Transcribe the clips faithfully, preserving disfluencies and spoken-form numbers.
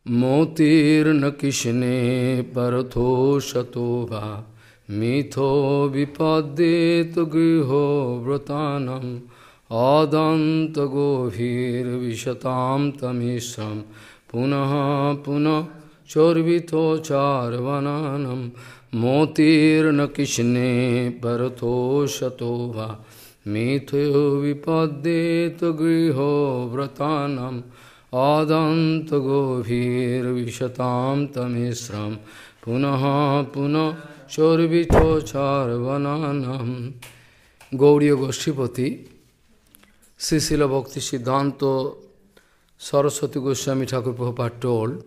मोतिर्न किशने परथो शतोभा मिथो विपद्येत गृहो व्रतानम आदंत गोभीर विशताम तमिश्रम पुनः पुनः चोर्वितो चारवनानम मोतिर्न किशने परथो शतोभा मिथो विपद्येत गृहो व्रतानम आदंत गोभीर विशताम तमिश्रम पुनः पुनः चोर्वितो चारवनानम। गौड़ीय गोष्ठीपति Sri Srila Bhakti Siddhanta Saraswati Goswami Thakur Prabhupada told,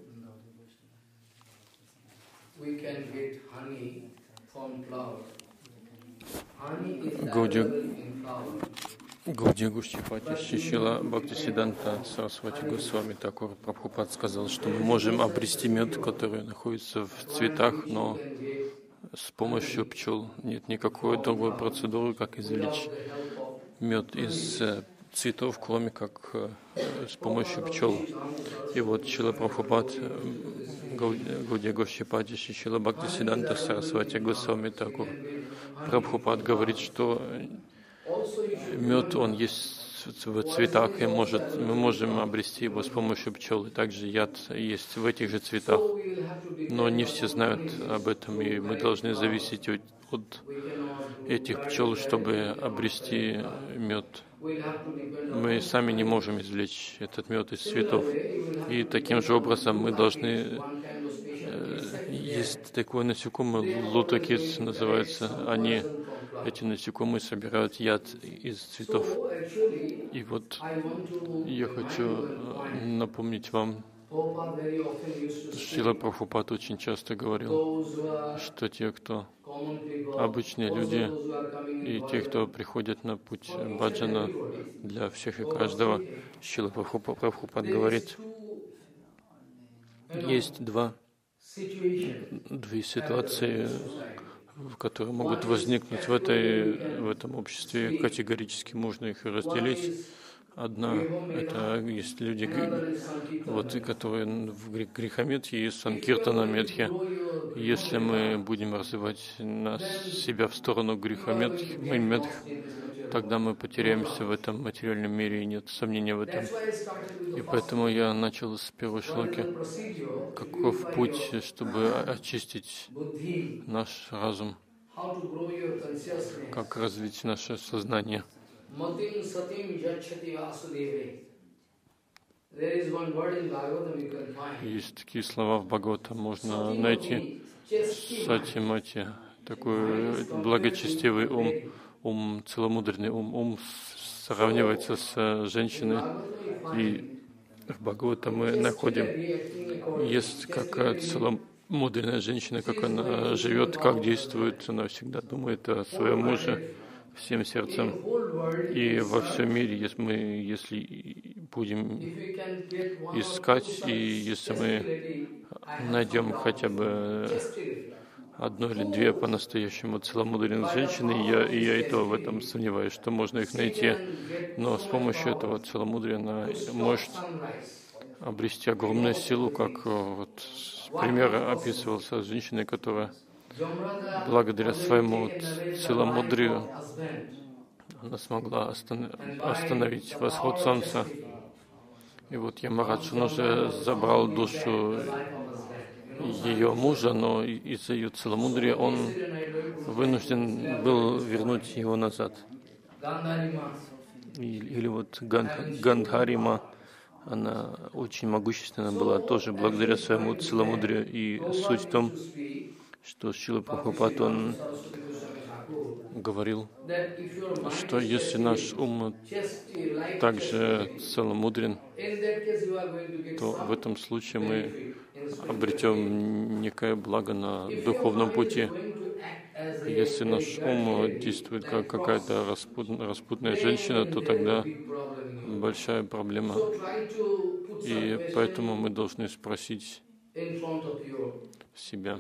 we can get honey from flower. Honey is available in flower. Гаудия Гошчипати Шишила Бхактисиддханта Сарасвати Госвами Тхакур Прабхупад сказал, что мы можем обрести мед, который находится в цветах, но с помощью пчел нет никакой другой процедуры, как извлечь мед из цветов, кроме как с помощью пчел. И вот Шрила Прабхупад, Гаудия Гошчипати Шишила Бхактисиддханта Сарасвати Госвами Тхакур Прабхупад говорит, что мед, он есть в цветах, и может, мы можем обрести его с помощью пчел. И также яд есть в этих же цветах. Но не все знают об этом, и мы должны зависеть от, от этих пчел, чтобы обрести мед. Мы сами не можем извлечь этот мед из цветов. И таким же образом мы должны... Есть такое насекомое, лутокис называется. Они, эти насекомые, собирают яд из цветов. И вот я хочу напомнить вам, Шрила Прабхупад очень часто говорил, что те, кто обычные люди, и те, кто приходят на путь баджана, для всех и каждого, Шрила Прабхупад говорит, есть два, две ситуации, которые могут возникнуть в, этой, в этом обществе. Категорически можно их разделить. Одна — это есть люди, вот, которые в грехометье и санкиртана-медхе. Если мы будем развивать нас, себя в сторону грехометх, тогда мы потеряемся в этом материальном мире, и нет сомнения в этом. И поэтому я начал с первой шлоки. Каков путь, чтобы очистить наш разум? Как развить наше сознание? Есть такие слова в Бхагаватам, можно найти. Сати-мати, такой благочестивый ум, ум, целомудренный ум. Ум сравнивается с женщиной, и в Бхагаватам мы находим, есть как целомудренная женщина, как она живет, как действует, она всегда думает о своем муже всем сердцем. И во всем мире, если мы если будем искать, и если мы найдем хотя бы одну или две по-настоящему целомудренных женщин, и я, и я и то в этом сомневаюсь, что можно их найти. Но с помощью этого целомудрия она может обрести огромную силу, как вот пример описывался с женщиной, которая благодаря своему целомудрию она смогла остановить восход солнца. И вот Ямарадж, он уже забрал душу ее мужа, но из-за ее целомудрия он вынужден был вернуть его назад. Или вот Гандхарима, она очень могущественна была, тоже благодаря своему целомудрию. И суть в том, что Шрила Прабхупад, он говорил, что если наш ум также целомудрен, то в этом случае мы обретем некое благо на духовном пути. Если наш ум действует как какая-то распутная, распутная женщина, то тогда большая проблема. И поэтому мы должны спросить себя,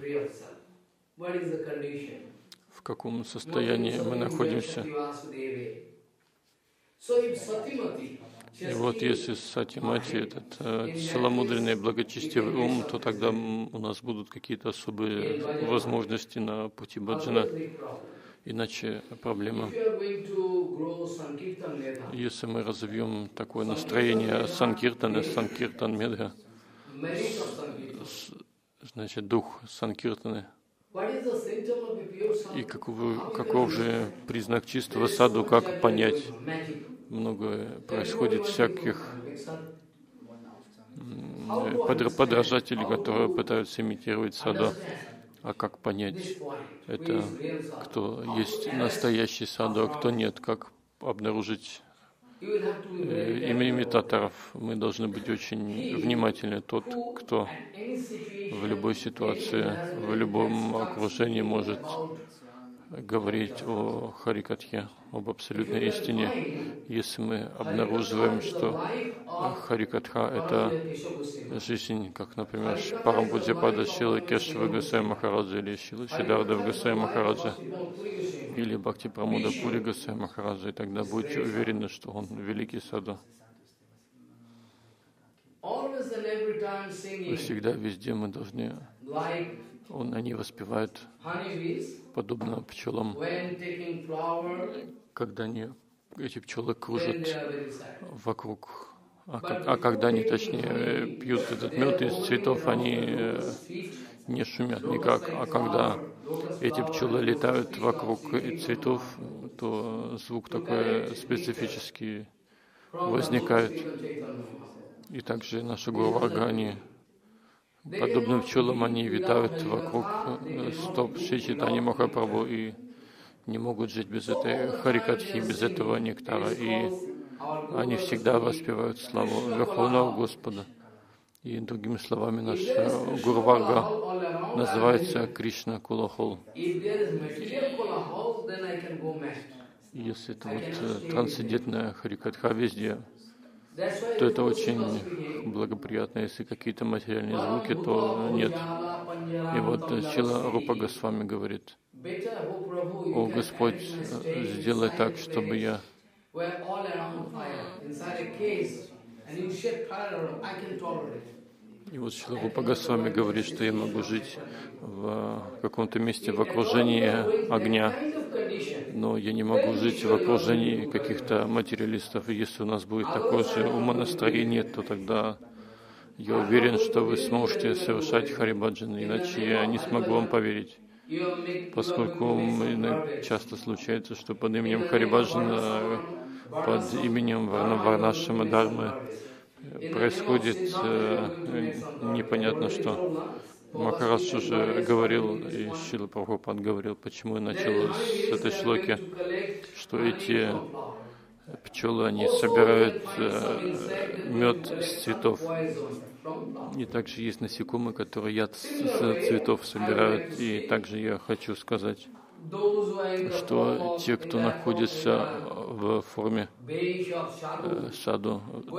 в каком состоянии мы находимся. И вот если сатимати, этот э, целомудренный благочестивый ум, то тогда у нас будут какие-то особые возможности на пути баджана. Иначе проблема. Если мы развьем такое настроение санкиртаны, санкиртан медха, значит, дух санкиртаны, и каков, каков же признак чистого саду, как понять? Много происходит всяких подражателей, которые пытаются имитировать саду. А как понять, это кто есть настоящий саду, а кто нет? Как обнаружить э, имя имитаторов? Мы должны быть очень внимательны. Тот, кто в любой ситуации, в любом окружении может говорить о Харикатхе, об абсолютной истине. Если мы обнаруживаем, что Харикатха — это жизнь, как, например, Парампуджапада Шилы Кешава Госвами Махараджа или Шилы Сиддхарта Госвами Махараджа или Бхакти Прамода Пури Госвами Махараджа, и тогда будете уверены, что он великий саду. Всегда, везде мы должны, он, они воспевают подобно пчелам, когда они, эти пчелы кружат вокруг, а, как, а когда они, точнее, пьют этот мед из цветов, они не шумят никак, а когда эти пчелы летают вокруг цветов, то звук такой специфический возникает. И также наши Гуру-варга, они подобным пчелам, они витают вокруг стоп Шри Чайтаньи Махапрабху и не могут жить без этой харикатхи, без этого нектара. И они всегда воспевают славу Верховного Господа. И другими словами, наш Гуру-варга называется Кришна Кулахол. Если это вот трансцендентная харикатха везде, то это очень благоприятно. Если какие-то материальные звуки, то нет. И вот Шрила Рупа Госвами говорит: «О Господь, сделай так, чтобы я И вот Шрила Рупа Госвами говорит, что я могу жить в каком-то месте в окружении огня, но я не могу жить в окружении каких-то материалистов. И если у нас будет такое же умонастроение, то тогда я уверен, что вы сможете совершать харибаджан, иначе я не смогу вам поверить. Поскольку часто случается, что под именем харибаджана, под именем Варнашрама Дхармы происходит э, непонятно что. Махарадж уже говорил, и Шрила Прабхупад говорил, почему я начал с этой шлоки, что эти пчелы, они собирают э, мед с цветов. И также есть насекомые, которые яд с цветов собирают. И также я хочу сказать, что те, кто находится в форме э, саду,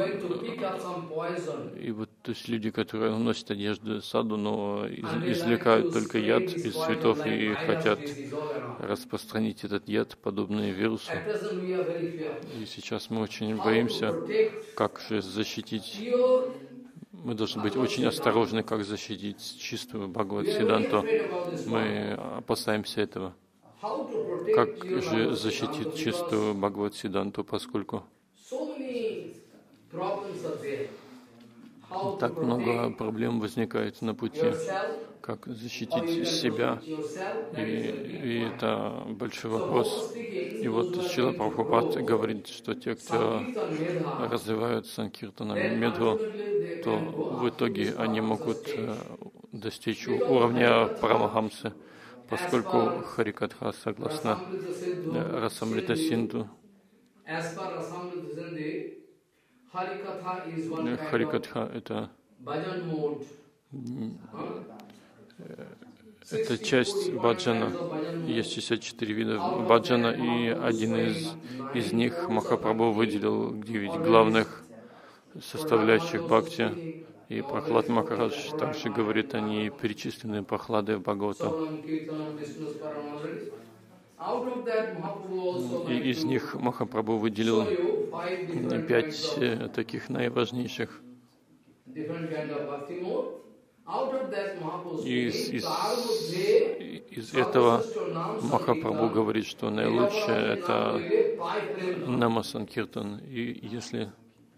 и вот то есть люди, которые носят одежду саду, но из, извлекают только яд из цветов и хотят распространить этот яд, подобные вирусу. И сейчас мы очень боимся, как же защитить. Мы должны быть очень осторожны, как защитить чистую Бхагавад-сиддханту. Мы опасаемся этого. Как же защитить чистую Бхагавад-сиддханту, поскольку так много проблем возникает на пути, как защитить себя, и, и это большой вопрос. И вот Шрила Прабхупад говорит, что те, кто развивают санкиртана медху, то в итоге они могут достичь уровня Парамахамсы, поскольку Харикатха, согласно Расамрита Синду, Харикатха — это, это часть баджана. Есть шестьдесят четыре вида баджана, и один из, из них Махапрабху выделил девять главных составляющих бхакти. И Прахлад Махарадж также говорит, они перечислены Прахлады в Бхагавату. И из них Махапрабху выделил пять таких наиважнейших. И из, из, из этого Махапрабху говорит, что наилучшее — это Нама Санкиртан. И если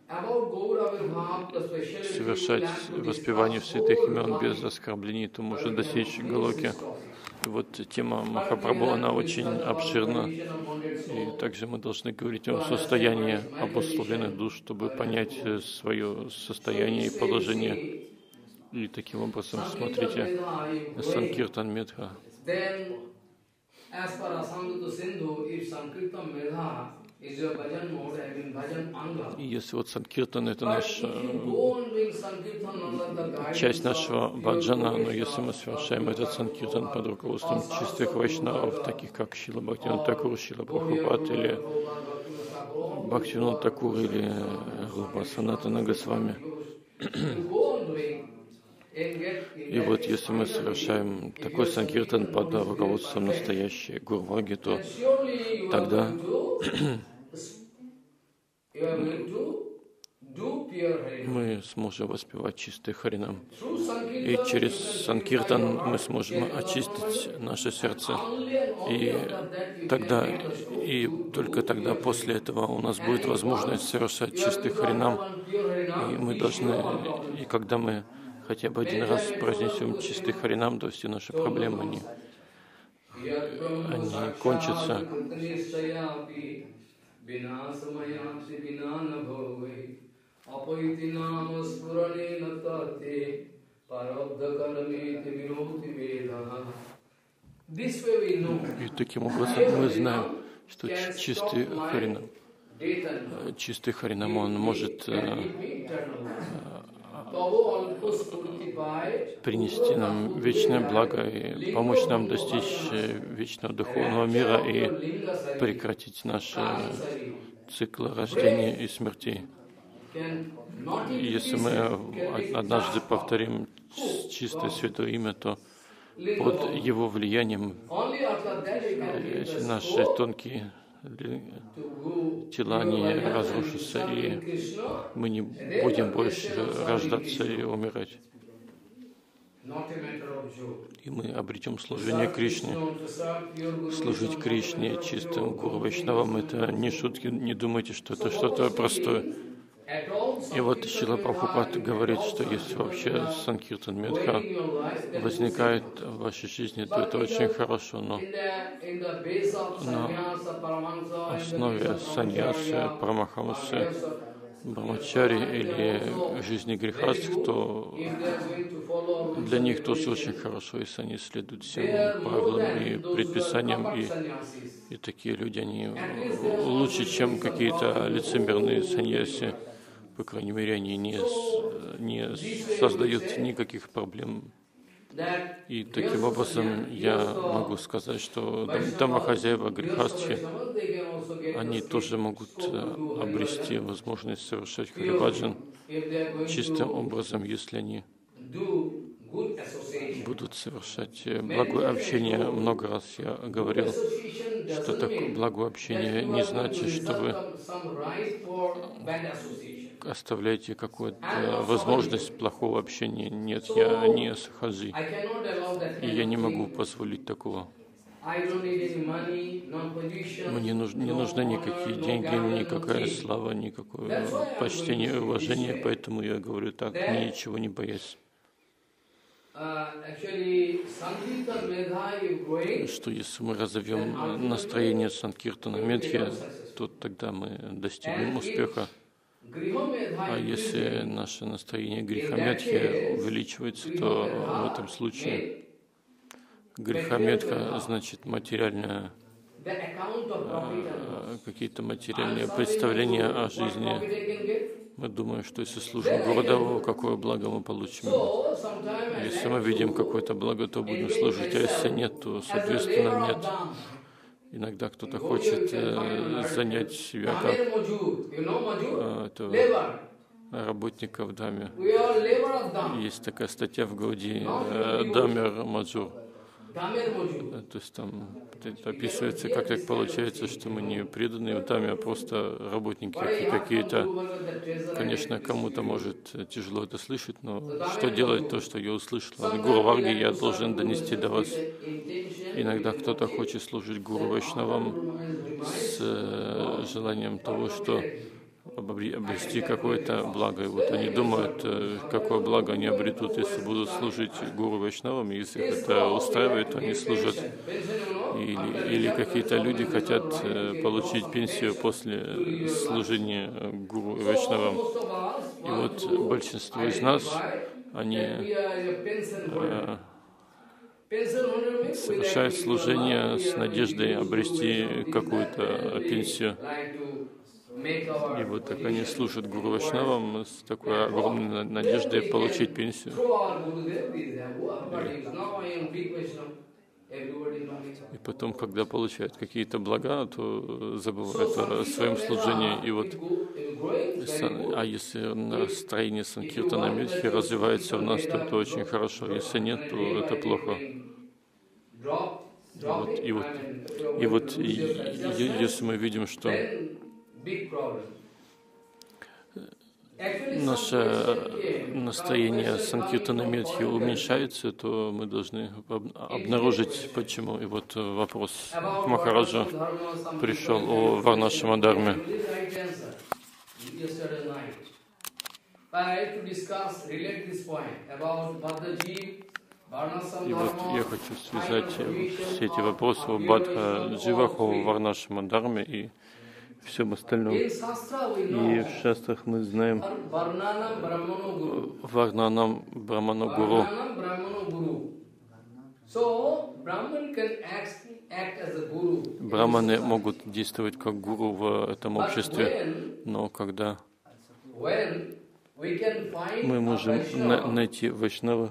совершать воспевание святых имен без оскорблений, то можно достичь Галоки. И вот тема Махапрабху, она очень обширна. И также мы должны говорить о состоянии обусловленных душ, чтобы понять свое состояние и положение. И таким образом, смотрите, Санкиртан Медха. И если вот Санкиртан — это наша часть нашего баджана, но если мы совершаем этот Санкиртан под руководством чистых вайшнавов, таких как Шрила Бхактивинода Такур, Шрила Прабхупад или Бхактивинода Такур или Рупа Санатана Госвами, и вот если мы совершаем такой санкиртан под руководством настоящей Гурваги, то тогда мы сможем воспевать чистый Харинам. И через санкиртан мы сможем очистить наше сердце. И тогда, и только тогда после этого у нас будет возможность совершать чистый Харинам. И мы должны, и когда мы хотя бы один раз произнесем чистый Харинам, то все наши проблемы, они, они кончатся. И таким образом мы знаем, что чистый Харинам, чистый Харинам, он может принести нам вечное благо и помочь нам достичь вечного духовного мира и прекратить наши циклы рождения и смерти. Если мы однажды повторим чистое святое имя, то под его влиянием наши тонкие тела не разрушатся, и мы не будем больше рождаться и умирать. И мы обретем служение Кришне. Служить Кришне чистым Гуру Вайшнавам — это не шутки, не думайте, что это что-то простое. И вот Шрила Прабхупад говорит, что если вообще Санкиртан Медха возникает в вашей жизни, то это очень хорошо, но на основе саньясы, парамахамсы, брамачари или жизни грехастх, то для них тоже очень хорошо, если они следуют всем правилам и предписаниям, и, и такие люди, они лучше, чем какие-то лицемерные саньяси. По крайней мере, они не, не создают никаких проблем. И таким образом я могу сказать, что домохозяева грехастхи, они тоже могут обрести возможность совершать харибаджан чистым образом, если они будут совершать благое общение. Много раз я говорил, что такое благое общение не значит, что вы оставляете какую-то возможность плохого общения. Нет, я не сахаджи, и я не могу позволить такого. Мне нуж, не нужны никакие деньги, никакая слава, никакое почтение и уважение, поэтому я говорю так, ничего не боясь. Что если мы разовьем настроение Санкиртана Медхи, то тогда мы достигнем успеха. А если наше настроение Грихамедхи увеличивается, то в этом случае Грихамедха значит материальное, какие-то материальные представления о жизни. Мы думаем, что если служим Гурудеву, какое благо мы получим. Если мы видим какое-то благо, то будем служить, а если нет, то, соответственно, нет. Иногда кто-то хочет э, занять себя как э, этого работника в Даме. Есть такая статья в Гауди э, «Дамер Маджур». То есть там описывается, как так получается, что мы не преданные Дхамме, а просто работники какие-то. Конечно, кому-то может тяжело это слышать, но что делать то, что я услышал от Гуру Варги, я должен донести до вас. Иногда кто-то хочет служить Гуру Вайшнавам с желанием того, что обрести какое-то благо. И вот они думают, какое благо они обретут, если будут служить Гуру Вайшнавам, если их это устраивает, то они служат. Или, или какие-то люди хотят получить пенсию после служения Гуру Вайшнавам. И вот большинство из нас, они э, совершают служение с надеждой обрести какую-то пенсию. И вот так они служат Гуру Вайшнавам с такой огромной надеждой получить пенсию. И, и потом, когда получают какие-то блага, то забывают о своем служении. И вот, а если настроение Санкиртана Митхи развивается в нас, то это очень хорошо. Если нет, то это плохо. И вот, и вот, и вот и, и, если мы видим, что наше настроение Санкиртана Митхи уменьшается, то мы должны обнаружить, почему. И вот вопрос к Махараджу пришел о Варнашрама-дхарме. И вот я хочу связать все эти вопросы о Бадха-дживах, о Варнашрама-дхарме и всем остальном. И в шастрах мы знаем Варнанам Брамано Гуру. Браманы могут действовать как гуру в этом обществе, но когда мы можем на найти Вайшнава,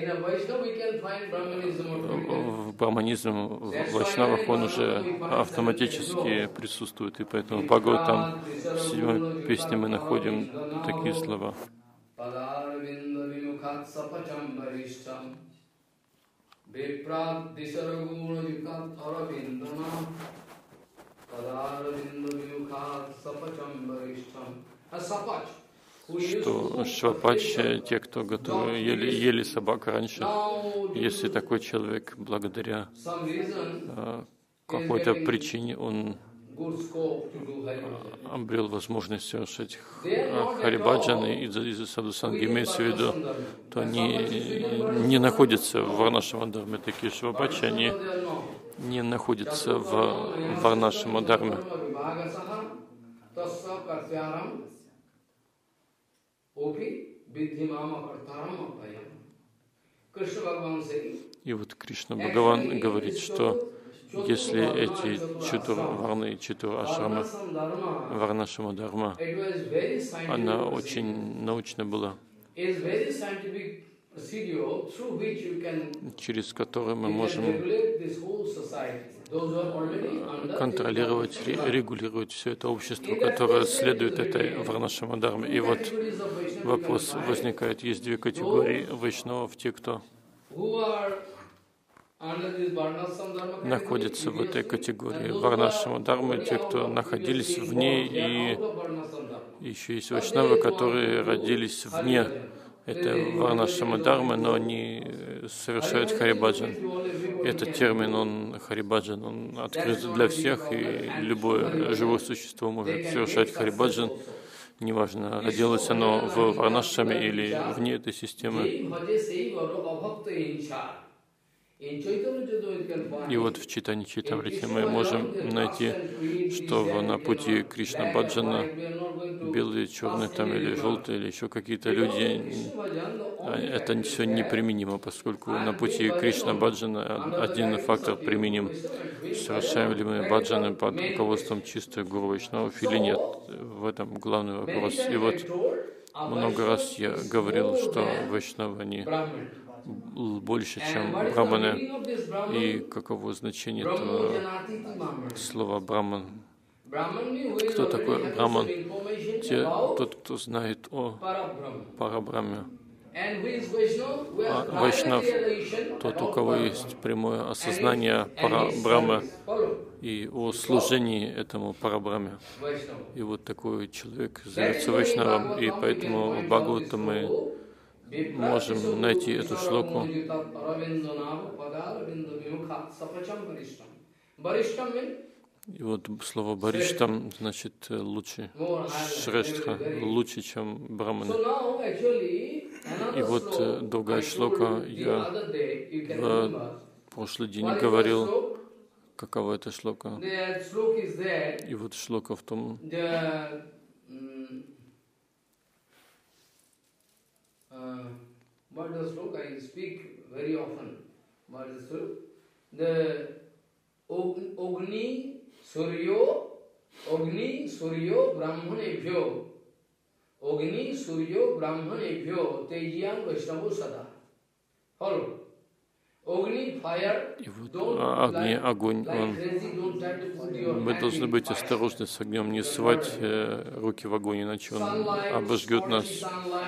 в браманизм, в вайшнавах он уже автоматически присутствует, и поэтому в Бхагаватам в седьмой песне мы находим такие слова. Что швапач, те, кто готовы, ели, ели собак раньше, если такой человек благодаря а, какой-то причине он обрел возможность совершать харибаджан и из-за садхусанги, имеется в виду, то они не находятся в Варнашрама-дхарме. Такие швапачи, они не находятся в Варнашрама-дхарме. И вот Кришна Бхагаван говорит, что если эти чатура варны и чатура ашрама, Варнашрама-дхарма, она очень научна была, через которую мы можем контролировать, регулировать все это общество, которое следует этой Варнашрама-дхарме. И вот вопрос возникает, есть две категории вайшнавов: те, кто находятся в этой категории Варнашрама-дхармы, те, кто находились в ней, и еще есть вайшнавы, которые родились вне этой Варнашрама-дхармы, но они совершают харибаджан. Этот термин, он харибаджан, он открыт для всех, и любое живое существо может совершать харибаджан, неважно, родилось оно в Варнашраме или вне этой системы. И вот в Чайтанья Чайтамрите мы можем найти, что на пути Кришна Баджана белые, черные там или желтые, или еще какие-то люди, это все неприменимо, поскольку на пути Кришна Баджана один фактор применим. Совершаем ли мы баджаны под руководством чистой Гуру Вайшнавов или нет? В этом главный вопрос. И вот много раз я говорил, что Вайшнавы, они больше, чем браманы. И каково значение этого слова браман? Кто такой браман? Те, тот, кто знает о Парабрахме. А Вайшнав — тот, у кого есть прямое осознание Парабрамы и о служении этому Парабраме. И вот такой человек зовется Вайшнавом, и поэтому в Бхагавата мы можем найти эту шлоку. И вот слово «бариштам» значит «лучше», «шрештха», «лучше, чем браманы». И вот другая шлока, я в прошлый день говорил, какова эта шлока. И вот шлока в том, Suryo, Ogni, Suryo, Brahmanebhyo, Ogni, Suryo, Brahmanebhyo, Tejiyam Vaishnavo Sada. Follow. Огни, fire, и вот огни, огонь, он. Мы должны быть осторожны с огнем, не ссывать э, руки в огонь, иначе он обожгет нас.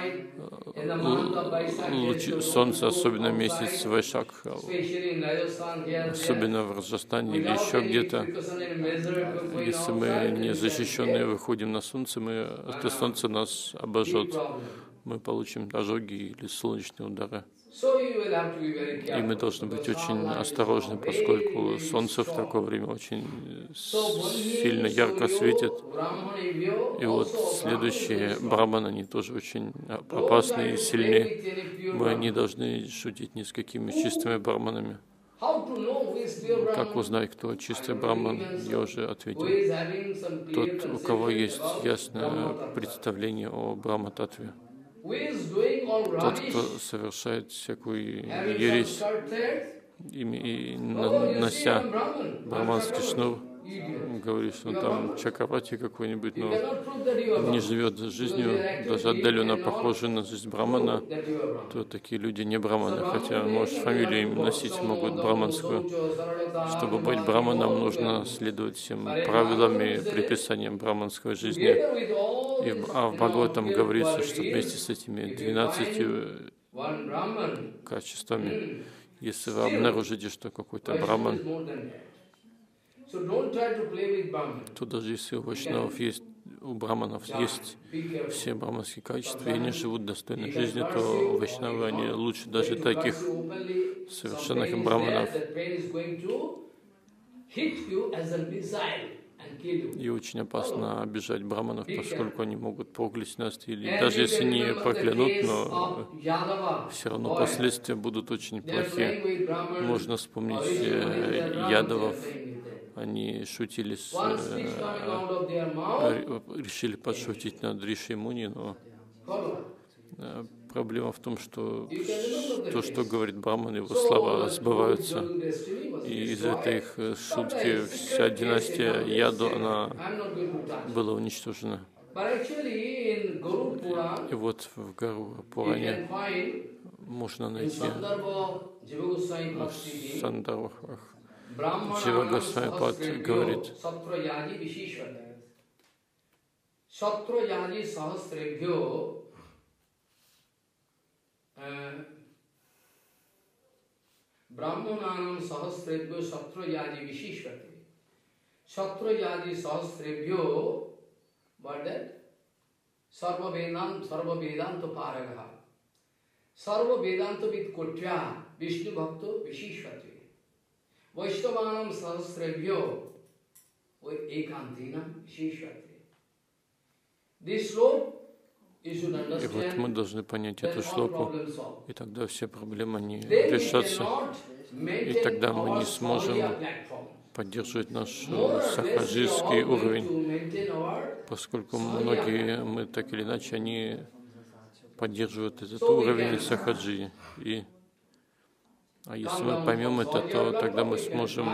Лучи солнца, особенно месяц Вайшак, особенно в Раджастане или еще где-то. Если мы не защищенные выходим на солнце, мы, это солнце нас обожжет. Мы получим ожоги или солнечные удары. И мы должны быть очень осторожны, поскольку солнце в такое время очень сильно ярко светит. И вот следующие браманы, они тоже очень опасны и сильны. Мы не должны шутить ни с какими чистыми браманами. Как узнать, кто чистый браман? Я уже ответил. Тот, у кого есть ясное представление о Брахма-татве. Тот, кто совершает всякую ересь, и нося браманский шнур, говорит, что он там чакравати какой-нибудь, но не живет жизнью, даже отдаленно похожей на жизнь брамана, то такие люди не браманы, хотя, может, фамилию им носить могут браманскую. Чтобы быть браманом, нужно следовать всем правилам и предписаниям браманской жизни. И, а в Бхагаватам говорится, что вместе с этими двенадцатью качествами, если вы обнаружите, что какой-то браман, то даже если у вайшнавов есть, у браманов есть все браманские качества, и они живут достойной жизнью, то вайшнавы, они лучше даже таких совершенных браманов. И очень опасно обижать браманов, поскольку они могут проклясть нас, или даже если не проклянут, но все равно последствия будут очень плохие. Можно вспомнить э, ядовов. Они шутили, с, э, решили подшутить над Риши Муни, но э, проблема в том, что то, что говорит браман, его слова сбываются. И из этой их шутки вся династия Яду, она была уничтожена. И вот в Гару Пуране можно найти в Сандарвах. Джива Госвами Пад говорит, Brahmananam sahasrebhyo satra yaji vishishvati. Satra yaji sahasrebhyo, what that? Sarva vedant, sarva vedanta paragaha. Sarva vedanta vid kotya, Vishnu bhakto vishishvati. Vaishnavanam sahasrebhyo, ekantinam vishishvati. This slope, и вот мы должны понять эту шлоку, и тогда все проблемы не решатся, и тогда мы не сможем поддерживать наш сахаджийский уровень, поскольку многие, мы так или иначе, они поддерживают этот уровень сахаджи. И, а если мы поймем это, то тогда мы сможем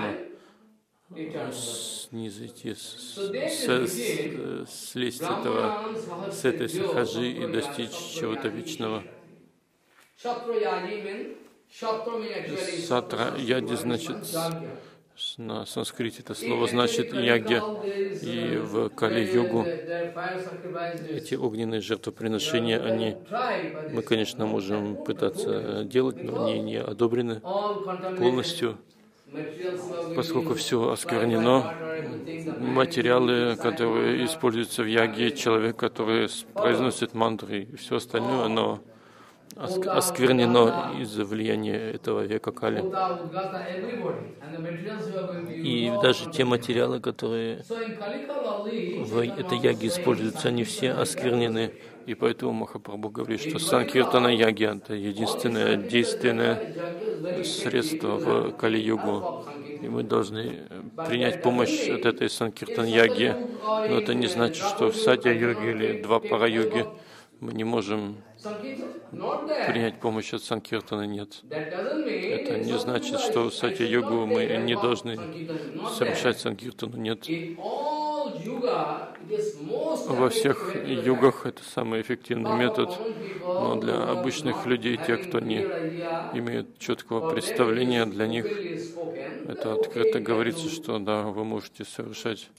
снизить, с, с, слезть этого, с этой сахаджи и достичь чего-то вечного. Сатра яди значит На санскрите это слово значит ягья, и в Кали-югу эти огненные жертвоприношения, они, мы, конечно, можем пытаться делать, но они не одобрены полностью, поскольку все осквернено. Материалы, которые используются в яге, человек, который произносит мантры и все остальное, оно осквернено из-за влияния этого века Кали. И даже те материалы, которые в этой яге используются, они все осквернены. И поэтому Махапрабху говорит, что Санкиртана яги — это единственное действенное средство в Кали-югу. И мы должны принять помощь от этой Санкиртан-яги. Но это не значит, что в Сатья-йоге или Двапара-йоге мы не можем принять помощь от Санкиртана. Нет. Это не значит, что в Сатья-йогу мы не должны совершать Санкиртану. Нет. Во всех югах это самый эффективный метод, но для обычных людей, тех, кто не имеет четкого представления, для них это открыто говорится, что да, вы можете совершать.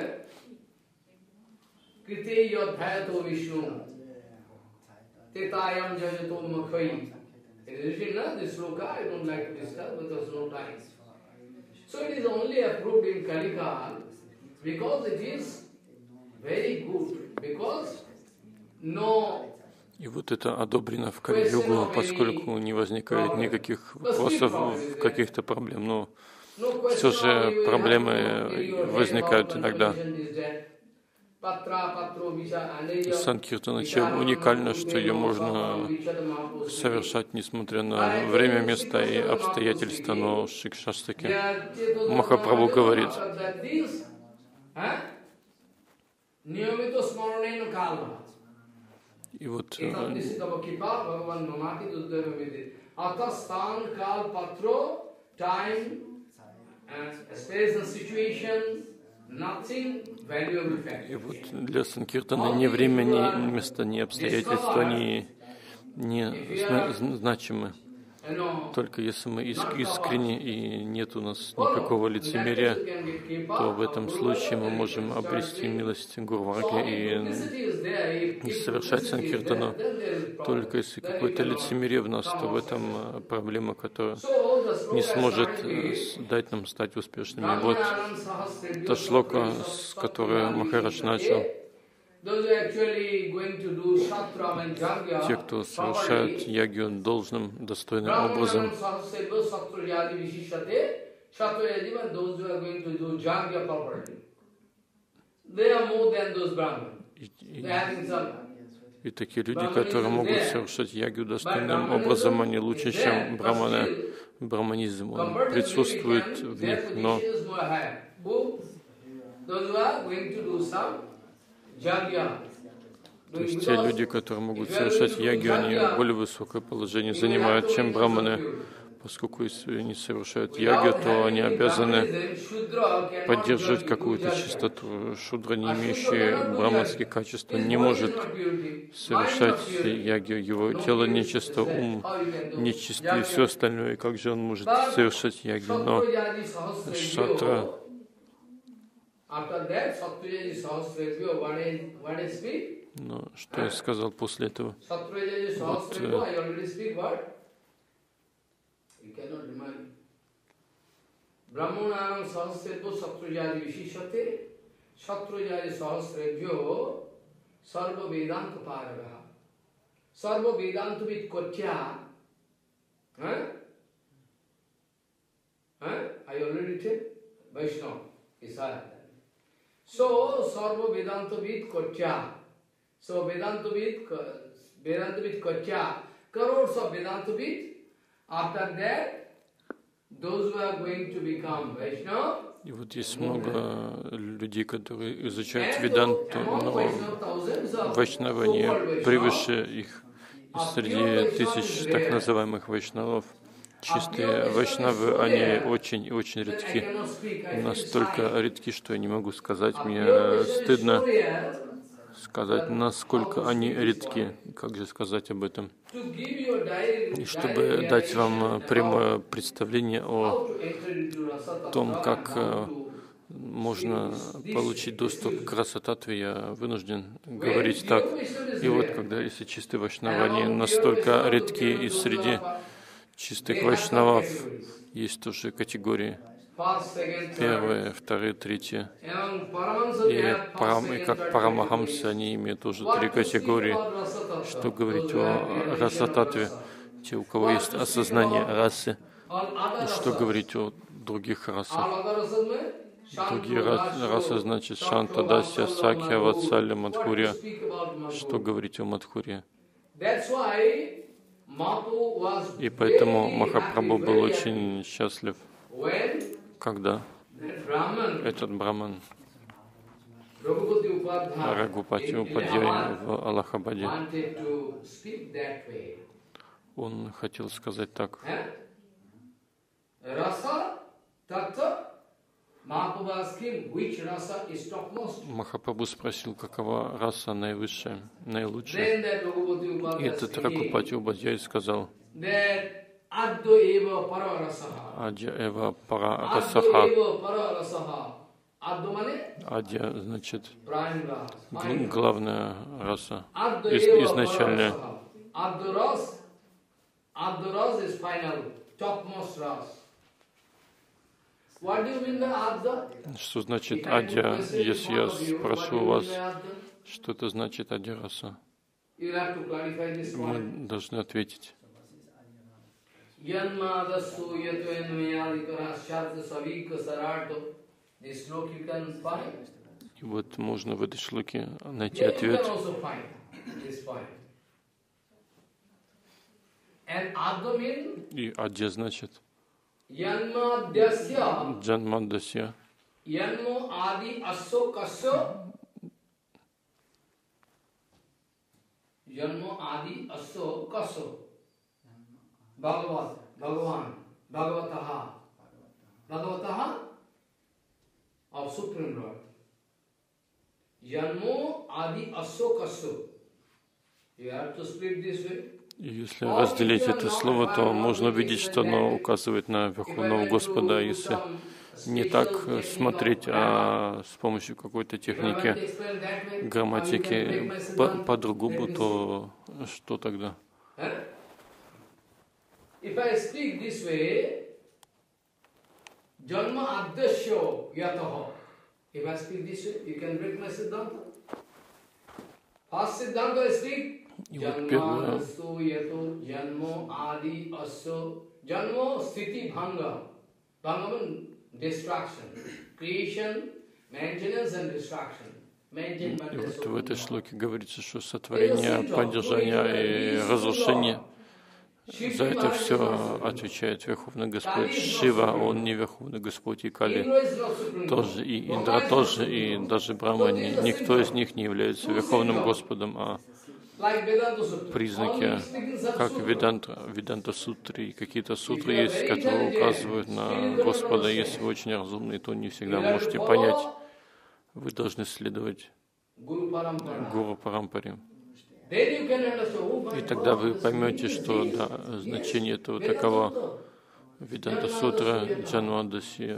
И вот это одобрено в Кали-югу, поскольку не возникает никаких вопросов, каких-то проблем. Но все же проблемы возникают иногда. Санкиртана чем уникально, что ее можно совершать, несмотря на время, место и обстоятельства, но Шикшастаки Махапрабху говорит, и вот и вот для Санкиртана ни время, ни место, ни обстоятельства, ни не значимы. Только если мы искренне и нет у нас никакого лицемерия, то в этом случае мы можем обрести милость Гурварги и совершать Санкиртану. Только если какое-то лицемерие в нас, то в этом проблема, которая не сможет дать нам стать успешными. Вот та шлока, с которой Махарадж начал. Те, кто совершают ягью должным, достойным образом, и, и, и такие люди, которые могут совершать ягью достойным образом, они лучше, чем браманы. Браманизм, он присутствует в них, но то есть те люди, которые могут совершать ягью, они более высокое положение занимают, чем браманы. Поскольку если они совершают ягью, то они обязаны поддерживать какую-то чистоту. Шудра, не имеющий браманские качества, не может совершать ягью. Его тело нечисто, ум нечист и все остальное. Как же он может совершать ягью? Но шатра, но что я сказал после этого? Вот, Brahmanam sahasrebhyo satrujadi vishishate satrujadi sahasrebhyo sarva vedanta paragaha sarva vedanta vid kotya. Huh? Huh? I already said Vaishnava is that. So sarva vedanta vid kotya. So vedanta vid vedanta vid kotya. Crores of vedanta vid. After that, those who are going to become Vaishnava. И вот есть много людей, которые изучают веданту, но вайшнавы не превыше их. И среди тысяч так называемых вайшнавов чистые вайшнавы, они очень и очень редки. Настолько редки, что я не могу сказать, мне стыдно сказать, насколько они редки. Как же сказать об этом? И чтобы дать вам прямое представление о том, как можно получить доступ к Раса-татве, я вынужден говорить так. И вот, когда если чистые вайшнавы, они настолько редки, и среди чистых вайшнавов есть тоже категории. Первые, вторые, третьи. И, парам, и как парамахамсы, они имеют тоже три категории. Что говорить о Раса-татве, те, у кого есть осознание расы. И что говорить о других расах. Другие расы, значит, Шанта, Дасья, Сакья, Ватсалья, Мадхурья. Что говорить о Мадхурье? И поэтому Махапрабху был очень счастлив, когда этот браман Рагупати Упадьяй в Аллахабаде, он хотел сказать так. Махапрабху спросил, какова раса наивысшая, наилучшая. И этот Рагупати Упадьяй сказал: Адья эва пара расаха. Адья значит главная раса, изначальная. Что значит адья? Если я спрошу вас, что это значит адья раса, мы должны ответить. И вот можно в этой шлоке найти ответ. И адья значит Джанмадасья. Янмо ади асо касо. Янмо ади асо касо. Bhagavad, Bhagavan, Bhagavataha. Bhagavataha of Supreme Lord. Janmo adi asso kasso. You have to split this way. И если разделить это слово, то можно увидеть, что оно указывает на Верховного Господа. Если не так смотреть, а с помощью какой-то техники грамматики по- по-другому, то что тогда? If I speak this way, Janma Adyasya Yataha. If I speak this way, you can break my Siddhanta. First Siddhanta I speak. Janma Asu Yato Janmo Adi Asu Janmo Sthiti Bhanga. Bhanga means destruction. Creation, maintenance and destruction. И вот в этой шлоке говорится, что сотворение, поддержание и разрушение. За это все отвечает Верховный Господь Шива, Он не Верховный Господь, и Кали тоже, и Индра тоже, и даже Брахма. Никто из них не является Верховным Господом, а признаки, как Веданта, Веданта сутры, и какие-то сутры есть, которые указывают на Господа. Если вы очень разумны, то не всегда можете понять. Вы должны следовать Гуру Парампаре. И тогда вы поймете, что да, значение этого таково. Веданта сутра, Джанмадасья.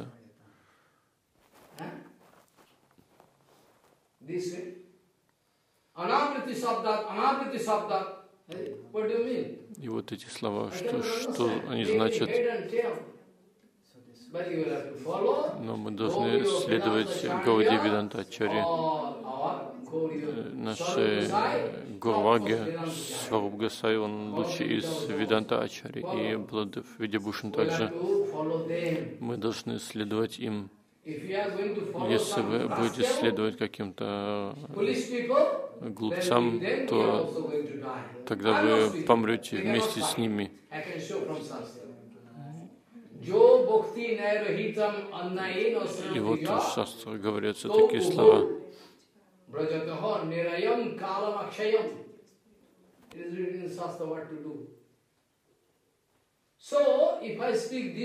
И вот эти слова, что, что они значат? Но мы должны следовать Гауди Веданта Ачарьи, нашей Гурваге, Сваруб Госай, он лучший из Веданта Ачарьи, и Бладев Видябушин также. Мы должны следовать им. Если вы будете следовать каким-то глупцам, то тогда вы помрете вместе с ними. И вот в шастрах говорятся такие слова.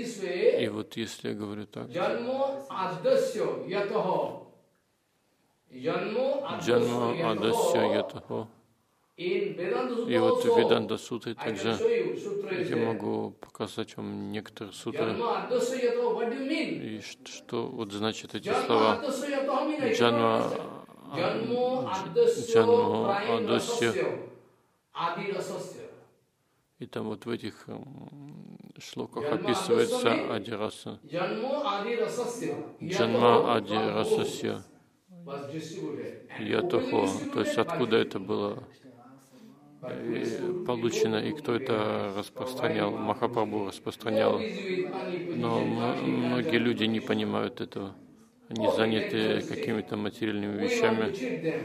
И вот если я говорю так, Джанма Адасья Ятахо. И вот в Веданта Сутре также я могу показать вам некоторые сутры. И что, что вот значит эти слова. Джанма Джанма Адасья. И там вот в этих шлоках описывается Адираса. Джанма Адирасасья Ятахо. То есть откуда это было получено и кто это распространял. Махапрабху распространял. Но многие люди не понимают этого. Они заняты какими-то материальными вещами.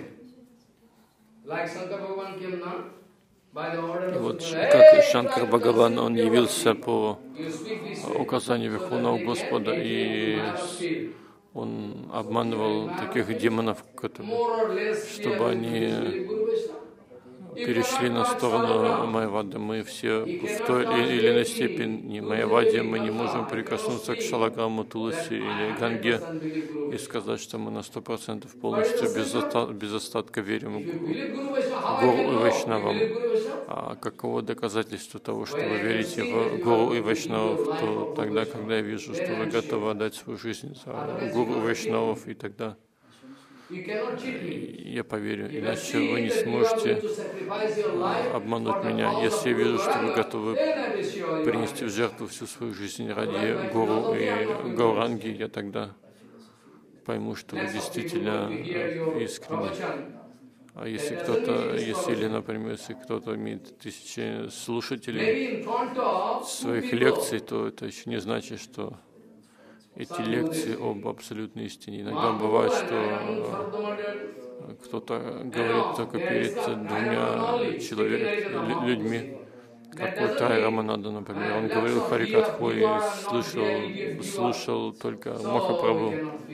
И вот как Шанкар Бхагаван, он явился по указанию Верховного Господа, и он обманывал таких демонов, чтобы они перешли на сторону Майявады. Мы все в той или иной степени Майяваде, мы не можем прикоснуться к Шалаграму, Туласи или Ганге и сказать, что мы на сто процентов полностью без, оста- без остатка верим Гуру и Вайшнавам. А каково доказательство того, что вы верите в Гуру и Вайшнавов, то тогда, когда я вижу, что вы готовы отдать свою жизнь за Гуру и Вайшнавов, и тогда я поверю, иначе вы не сможете обмануть меня. Если я вижу, что вы готовы принести в жертву всю свою жизнь ради Гуру и Гауранги, я тогда пойму, что вы действительно искренне. А если кто-то, если, или, например, если кто-то имеет тысячи слушателей своих лекций, то это еще не значит, что эти лекции об абсолютной истине. Иногда бывает, что кто-то говорит только перед двумя человек, людьми, как вот Рай Рамананда, например. Он говорил Харикатху и слышал, слушал только Махапрабху.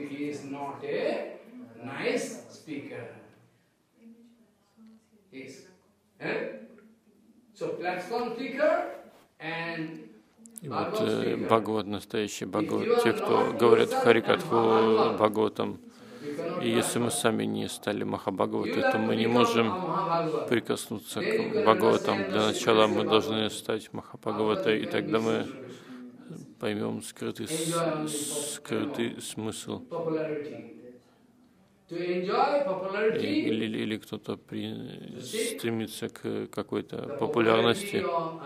И вот э, Бхагават, настоящий Бхагават, те, кто говорят Харикатху Бхагаватам, и если мы сами не стали Махабхагаваты, то мы не можем прикоснуться к Бхагаватам. Для начала мы должны стать Махабхагаватой, и тогда мы поймем скрытый, скрытый смысл. Или, или, или кто-то при, стремится к какой-то популярности,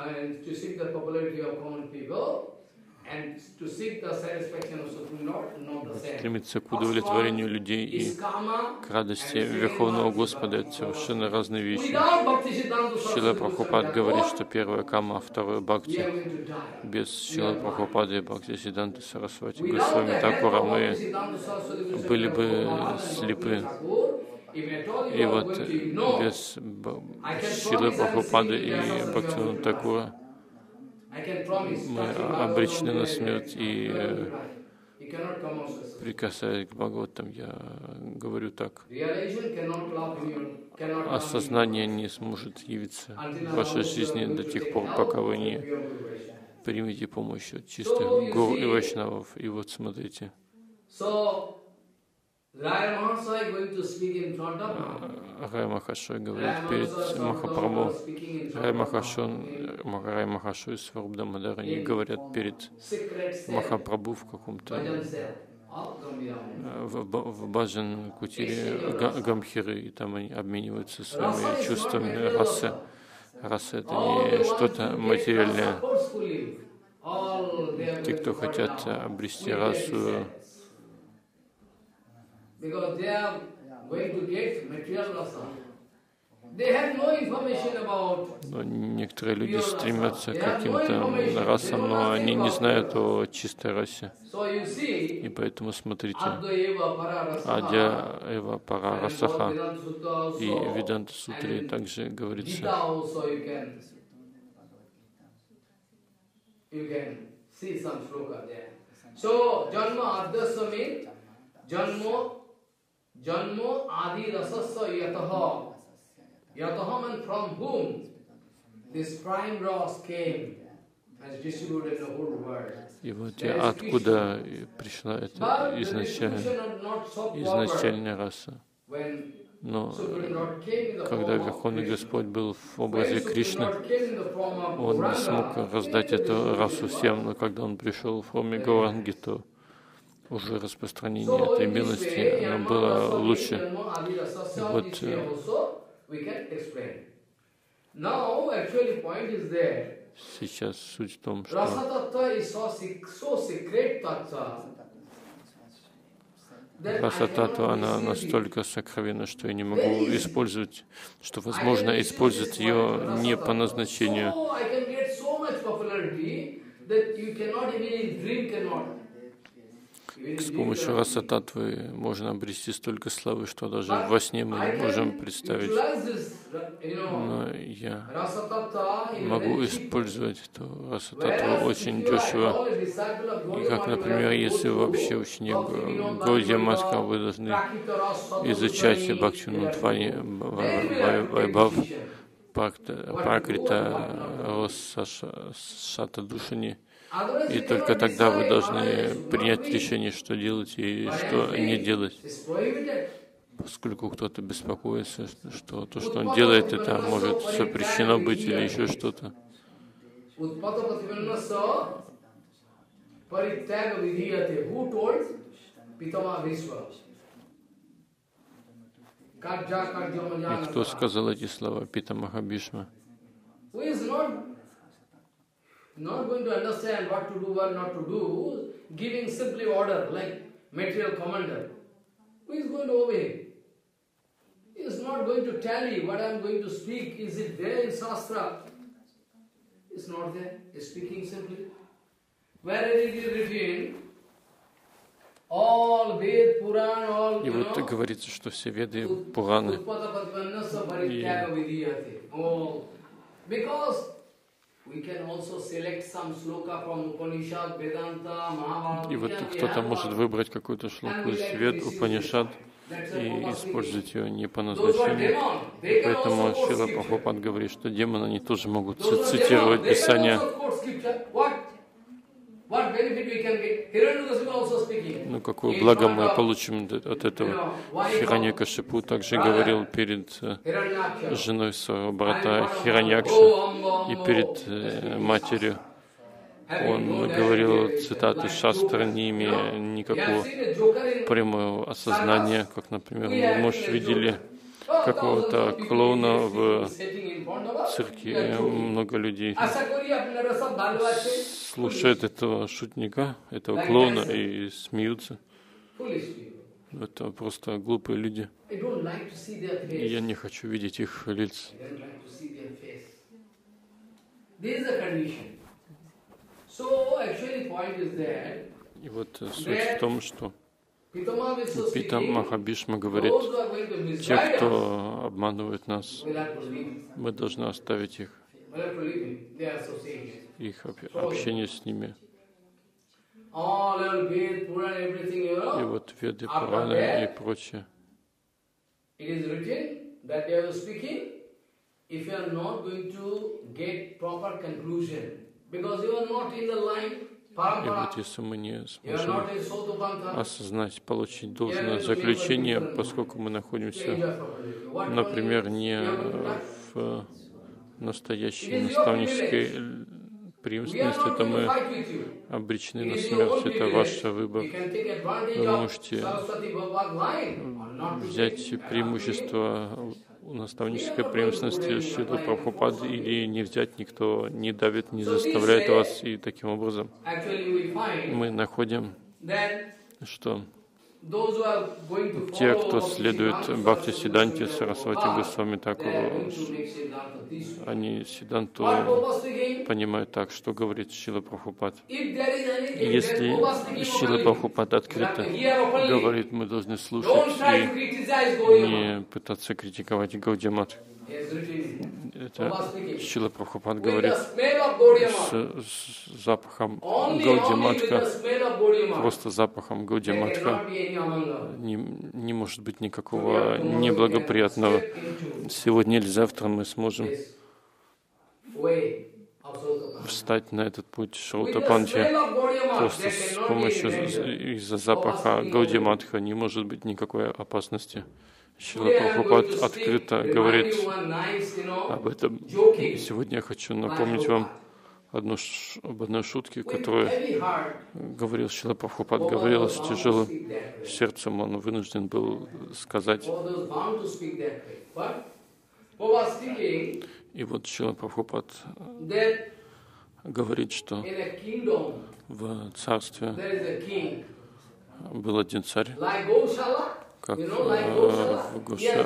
стремится к удовлетворению людей и к радости Верховного Господа. Это совершенно разные вещи. Шрила Прабхупад говорит, что первая кама, а второе бхакти. Без Шрила Прабхупады и Бхактисиддханты Сарасвати Госвами Такура мы были бы слепы. И вот без Шрилы Прабхупады и Бхактивинода Такура мы обречены на смерть. И прикасаясь к Бхагаватам, я говорю так: осознание не сможет явиться в вашей жизни до тех пор, пока вы не примете помощь от чистых гуру и вайшнавов. И вот смотрите, Рай Махашой говорит перед Махапрабху. Рай Махашой, Рай Махашой и Сваруб Дамодар, они говорят перед Махапрабху в каком-то в, в Баджан Кутире Гамбхиры, и там они обмениваются своими чувствами расы. Раса — это не что-то материальное. Те, кто хотят обрести расу, но некоторые люди стремятся к каким-то расам, но они не знают о чистой расе. И поэтому смотрите, Адья Эва Пара Расаха, и в Веданта Сутре также говорится. Janmo adi rasasya yataha. Yataha means from whom this prime ras came, as distributed in the whole world. И вот откуда пришла эта изначальная, изначальная раса. Но когда Верховный Господь был в образе Кришны, Он не смог раздать эту расу всем, но когда Он пришел в форме Гауранги, то уже распространение этой милости, оно было лучше. И вот сейчас суть в том, что Раса-татва, она настолько сокровенна, что я не могу использовать, что возможно использовать ее не по назначению. С помощью раса-татвы можно обрести столько славы, что даже во сне мы не можем представить. Но я могу использовать эту раса-татву очень дешево. И как, например, если вы вообще ученик Гаудия Матха, вы должны изучать Бхактивинода Вайбхав, Пракрита Росашата Душани. И только тогда вы должны принять решение, что делать и что не делать. Поскольку кто-то беспокоится, что то, что он делает, это может запрещено быть или еще что-то. И кто сказал эти слова? Питамаха Бхишма. Not going to understand what to do, what not to do, giving simply order like material commander. Who is going to obey? He is not going to tell you what I am going to speak. Is it there in Shastra? It's not there. He is speaking simply. Where it is written, all Ved, Puran, all, и вот говорится, что все Веды, Пураны. И вот кто-то может выбрать какую-то шлоку из Вед, Упанишад и использовать ее не по назначению. И поэтому Шрила Прабхупад говорит, что демоны, они тоже могут цитировать Писание. Ну, какое благо мы получим от этого? Хираньякашипу также говорил перед женой своего брата Хираньякши и перед матерью. Он говорил цитаты Шастра, не имея никакого прямого осознания, как, например, мы, может, видели какого-то клоуна в цирке, много людей слушают этого шутника, этого клоуна и смеются. Это просто глупые люди. И я не хочу видеть их лиц. И вот суть в том, что Питамаха Бхишма говорит, те, кто обманывает нас, мы должны оставить их, их общение с ними. И вот Веды, Пураны и прочее. И вот если мы не сможем осознать, получить должное заключение, поскольку мы находимся, например, не в настоящей наставнической преемственности, то мы обречены на смерть. Это ваш выбор. Вы можете взять преимущество у наставнической преемственности Шрилы Прабхупады или не взять, никто не давит, не заставляет вас. И таким образом мы находим, что те, кто следует Бхакти Сиддханте Сарасвати Госвами Тхакуру, они Сиддханту понимают так, что говорит Шрила Прабхупад. Если Шрила Прабхупад открыто говорит, мы должны слушать и не пытаться критиковать Гаудия Матху. Это Шрила Прабхупад говорит, с, с запахом Гаудия Матха, просто запахом Гаудия Матха не, не может быть никакого неблагоприятного. Сегодня или завтра мы сможем встать на этот путь Шраутапанчи. Просто с помощью, из-за запаха Гаудия Матха не может быть никакой опасности. Шрила Прабхупад открыто говорит об этом. И сегодня я хочу напомнить вам одну, об одной шутке, которую говорил Шрила Прабхупад. Говорил с тяжелым сердцем, он вынужден был сказать. И вот Шрила Прабхупад говорит, что в царстве был один царь, как э, в Гоша.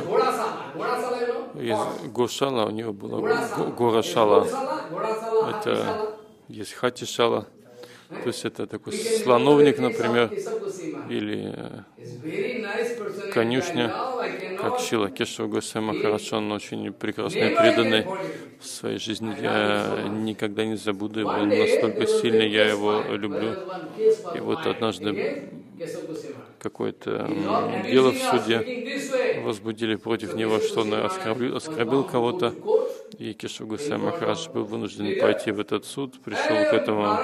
Из Гошала у него была Горашала. Это есть Хатишала, то есть это такой слоновник, например, или конюшня, как Шрила Кешава Госвами Махарадж, он очень прекрасный и преданный в своей жизни. Я никогда не забуду его, настолько сильно я его люблю. И вот однажды какое-то дело в суде возбудили против него, что он оскорбил, оскорбил кого-то. И Кешава Госвами Махарадж был вынужден пойти в этот суд, пришел к этому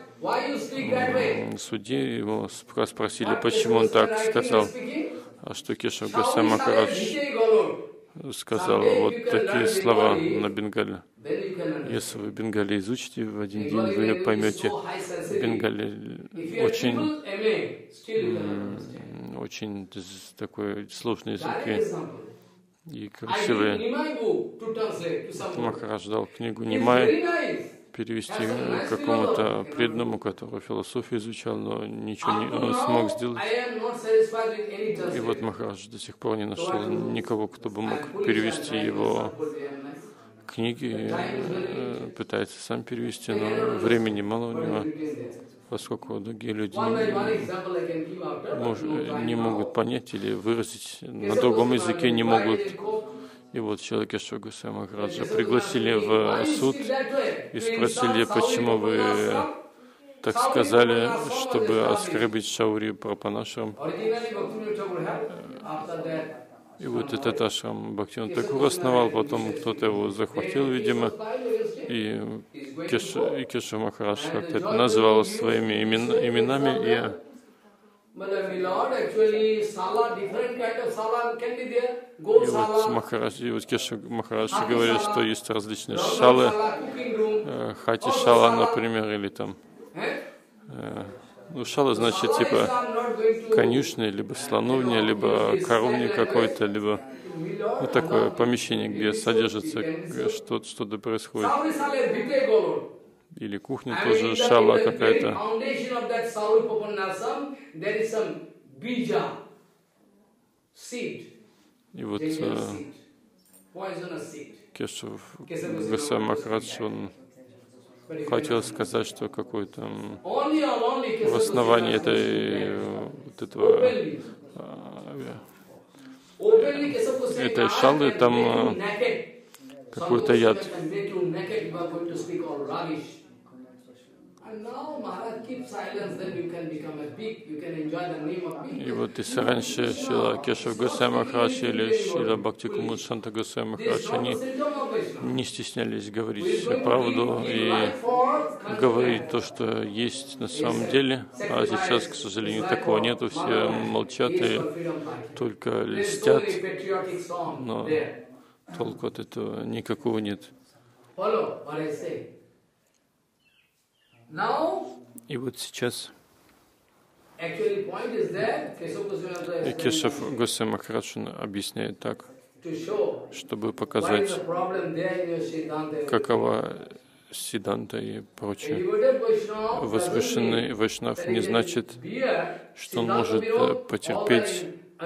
судье, его спросили, почему он так сказал. А что Кешава Госвами Махарадж сказал вот такие слова на бенгале. Если вы бенгале изучите в один день, вы поймете, бенгале очень, очень такой сложный язык и красивый. Махарадж дал книгу Нимай перевести какому-то преданному, который философию изучал, но ничего не он смог сделать. И вот Махарадж до сих пор не нашел никого, кто бы мог перевести его книги, пытается сам перевести, но времени мало у него, поскольку другие люди не, не могут понять или выразить на другом языке не могут. И вот человек Кешава Госвами Махараджа пригласили в суд и спросили, почему вы так сказали, чтобы оскорбить Шаури Прапанашрам. И вот этот ашрам Бхактивинода Тхакур основал, потом кто-то его захватил, видимо, и Кешава, и Кешава Махарадж как-то это называл своими имен, именами. И И вот Махарадж, и вот Кешава Махарадж говорит, что есть различные шалы, э, хати шала, например, или там, э, ну, шала значит типа конюшня, либо слоновня, либо коровник какой-то, либо ну, такое помещение, где содержится что-то, что-то происходит. Или кухня тоже шала какая-то. И вот э, Кешава Госвами Махарадж, он хотел сказать, что какое-то в основании этой, вот этого, этой шалы там какой-то яд. И вот если раньше Шрила Кешава Госвами Махарадж или Шрила Бхактикумуд Шанта Госвами Махарадж, они не стеснялись говорить правду и говорить то, что есть на самом деле. А сейчас, к сожалению, такого нету. Все молчат и только льстят, но толку от этого никакого нет. И вот сейчас Кешава Госвами Махарадж объясняет так, чтобы показать, какова Сиддханта и прочее. Возвышенный вайшнав не значит, что он может потерпеть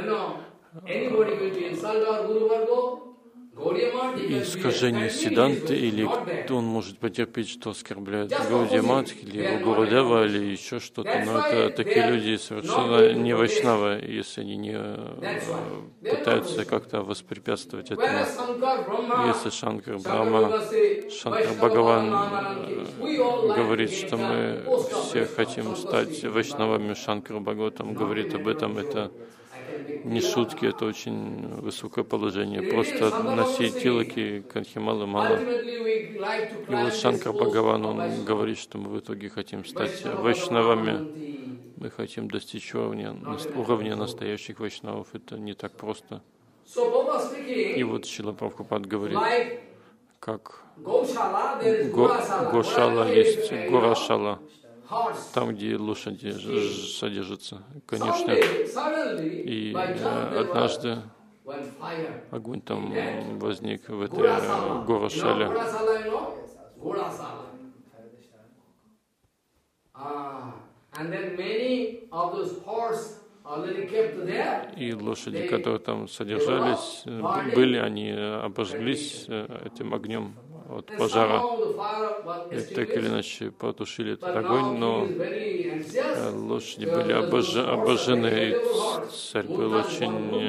искажение Сиддханты, или он может потерпеть, что оскорбляет Гаудия Мат, или его Гурудева, или еще что-то. Но это такие люди совершенно не вайшнавы, если они не пытаются как-то воспрепятствовать этому. Если Шанкар Брахма, Шанкар Бхагаван говорит, что мы все хотим стать вайшнавами, Шанкар Бхагаватам говорит об этом, это не шутки, это очень высокое положение. Просто носить тилаки, канхималы мало. И вот Шанкар Бхагаван, он говорит, что мы в итоге хотим стать вайшнавами. Мы хотим достичь уровня, уровня настоящих вайшнавов. Это не так просто. И вот Шрила Прабхупад говорит, как Го, Гошала есть Горашала, там, где лошади содержатся, конечно. И э, однажды огонь там возник в этой Горашале. И лошади, которые там содержались, были, они обожглись этим огнем от пожара. И так или иначе потушили этот огонь, но лошади были обож... обожжены, и царь был очень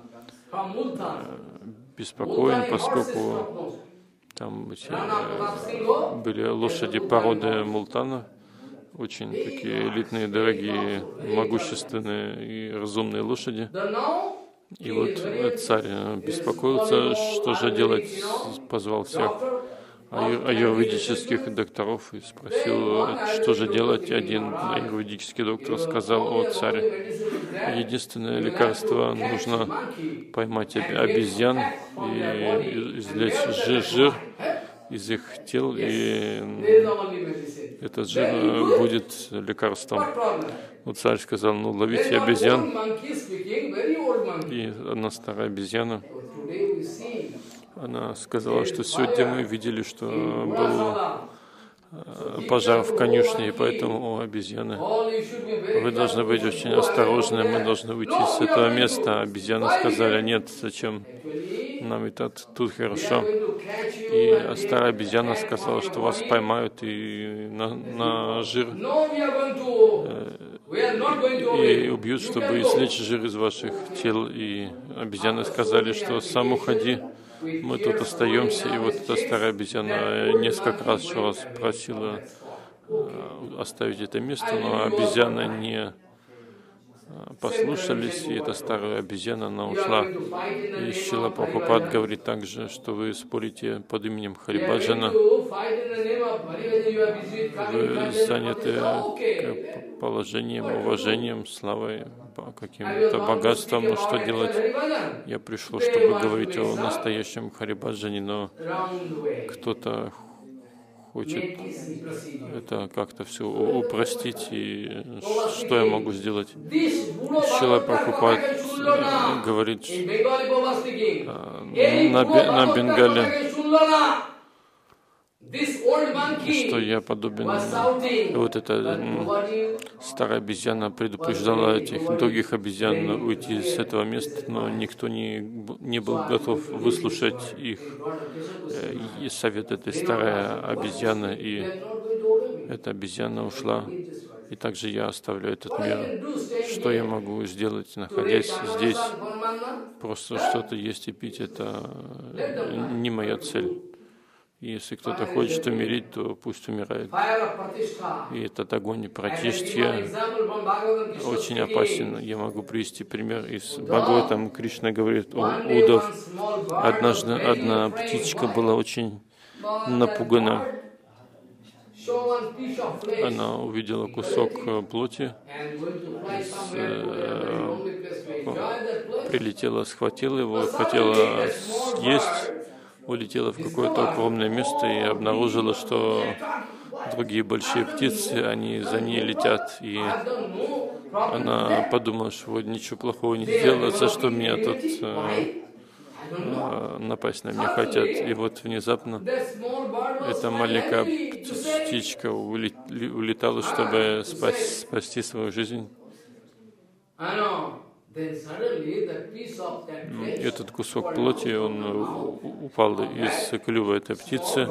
беспокоен, поскольку там эти, были лошади породы мултана, очень такие элитные, дорогие, могущественные и разумные лошади. И вот царь беспокоился, что же делать, позвал всех аюрведических докторов и спросил, что же делать. Один аюрведический доктор сказал: о, царь, единственное лекарство, нужно поймать обезьян и извлечь жир, жир из их тел, и этот жир будет лекарством. Ну, царь сказал: ну, ловите обезьян. И одна старая обезьяна, она сказала, что сегодня мы видели, что был пожар в конюшне, и поэтому, о, обезьяны, вы должны быть очень осторожны, мы должны уйти с этого места. Обезьяны сказали: нет, зачем, нам и так тут хорошо. И старая обезьяна сказала, что вас поймают и на, на жир и убьют, чтобы извлечь жир из ваших тел. И обезьяны сказали, что сам уходи, мы тут остаемся. И вот эта старая обезьяна несколько раз еще раз просила оставить это место, но обезьяны не послушались, и эта старая обезьяна, она ушла. И Шрила Прабхупад говорит также, что вы спорите под именем Харибаджана, вы заняты положением, уважением, славой, каким-то богатством, но что делать? Я пришел, чтобы говорить о настоящем Харибаджане, но кто-то хочет это как-то все упростить, и что я могу сделать? Шрила Прабхупад говорит на, на Бенгале, что я подобен, вот эта старая обезьяна предупреждала этих других обезьян уйти с этого места, но никто не, не был готов выслушать их и совет этой старой обезьяны, и эта обезьяна ушла. И также я оставлю этот мир. Что я могу сделать, находясь здесь? Просто что-то есть и пить — это не моя цель. Если кто-то хочет умереть, то пусть умирает. И этот огонь Пратиштхья очень опасен. Я могу привести пример из Бхагаватам. Кришна говорит о Удав. Однажды одна птичка была очень напугана. Она увидела кусок плоти, с, э, прилетела, схватила его, хотела съесть, улетела в какое-то укромное место и обнаружила, что другие большие птицы, они за ней летят. И она подумала, что вот ничего плохого не сделала, за что меня тут э, э, напасть на меня хотят. И вот внезапно эта маленькая птичка улетала, чтобы спас, спасти свою жизнь. Этот кусок плоти, он упал из клюва этой птицы.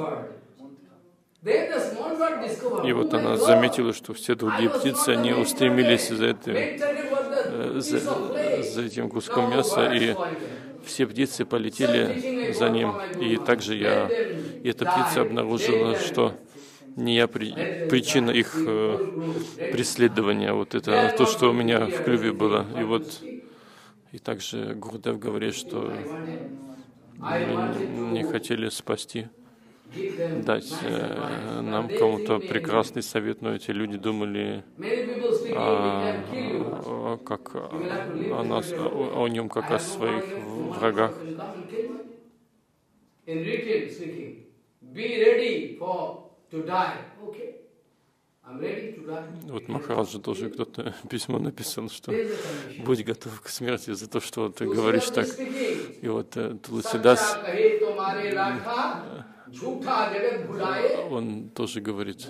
И вот она заметила, что все другие птицы, они устремились за, это, за, за этим куском мяса, и все птицы полетели за ним. И также я, и эта птица обнаружила, что не я при, причина их э, преследования, вот это то, что у меня в клюве было. И вот и также Гурудев говорит, что мы не хотели спасти дать э, нам кому-то прекрасный совет, но эти люди думали о, как о нас, о, о нем как о своих врагах. Вот Махараджа тоже кто-то письмо написал, что будь готов к смерти за то, что ты говоришь так. И вот Туласидас, он тоже говорит.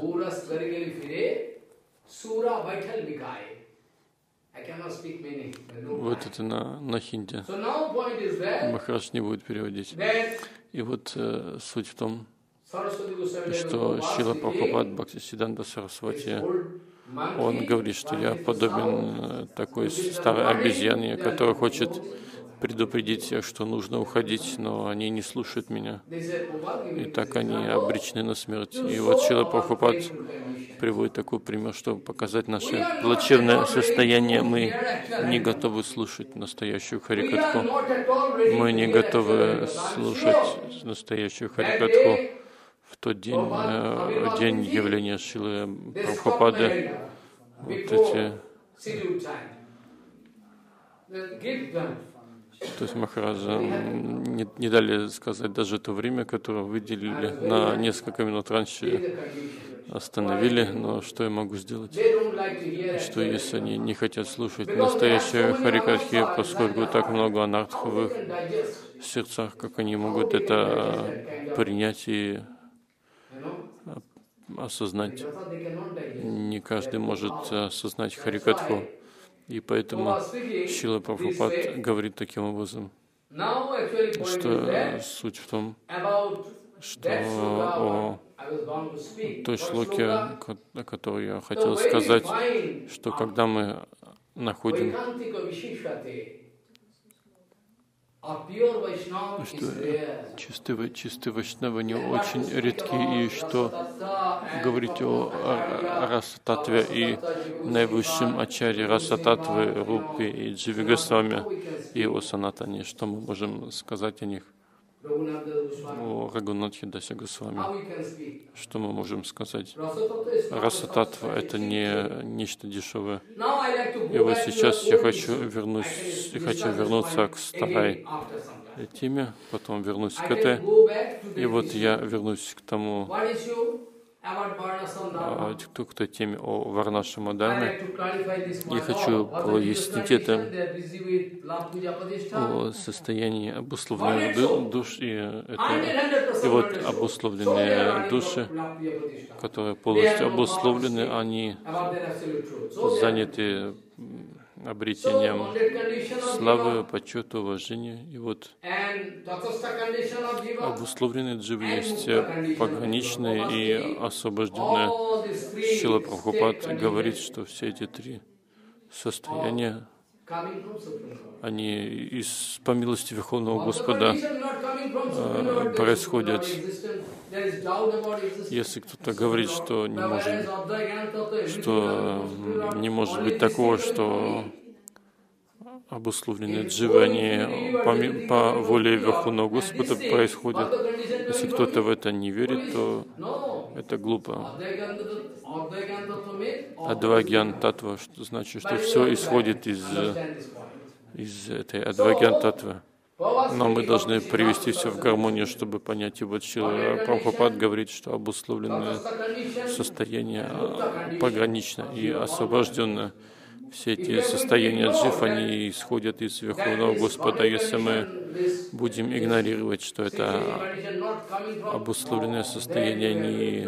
Вот это на, на хинди. Махарадж не будет переводить. И вот э, суть в том, что Шрила Прабхупад Бхактисиддханта Сарасвати, он говорит, что я подобен такой старой обезьяне, которая хочет предупредить всех, что нужно уходить, но они не слушают меня. И так они обречены на смерть. И вот Шрила Прабхупад приводит такой пример, чтобы показать наше плачевное состояние. Мы не готовы слушать настоящую харикатху. Мы не готовы слушать настоящую харикатху. В тот день, э, день явления Шрилы Прабхупады, вот эти, то есть Махараджа не, не дали сказать даже то время, которое выделили на несколько минут раньше, остановили, но что я могу сделать? Что если они не хотят слушать настоящие харикатхи, поскольку так много анартхов в их сердцах, как они могут это принять и осознать? Не каждый может осознать харикатху. И поэтому Шрила Прабхупад говорит таким образом, что суть в том, что о той шлоке, о которой я хотел сказать, что когда мы находим, что чистые, чистые вайшнавы не очень редки, и что говорить о, о раса-татве и наивысшем ачаре раса-татвы, Рупе и Дживи Госвами и о Санатане, что мы можем сказать о них? О Рагунатхе Дасе Госвами. Что мы можем сказать? Раса-татва — это не нечто дешевое. И вот сейчас я хочу, вернусь, я хочу вернуться к старой теме, потом вернусь к этой. И вот я вернусь к тому, к той теме о Варнашамадхарме. Я хочу пояснить это о состоянии обусловленных душ, и, это, и вот обусловленные души, которые полностью обусловлены, они заняты обретением славы, почета, уважения. И вот обусловленные дживы есть пограничные и освобожденные. Шрила Прабхупад говорит, что все эти три состояния, они из, по милости Верховного Господа э, происходят. Если кто-то говорит, что не может, что не может быть такого, что обусловленные дживы, они по, по воле Верховного Господа происходят. Если кто-то в это не верит, то это глупо. Адвагьян татва, что значит, что все исходит из, из этой адвагьян татвы. Но мы должны привести все в гармонию, чтобы понять. И вот Шрила Прабхупад говорит, что обусловленное состояние погранично и освобожденное. Все эти состояния джив, они исходят из Верховного Господа. Если мы будем игнорировать, что это обусловленное состояние не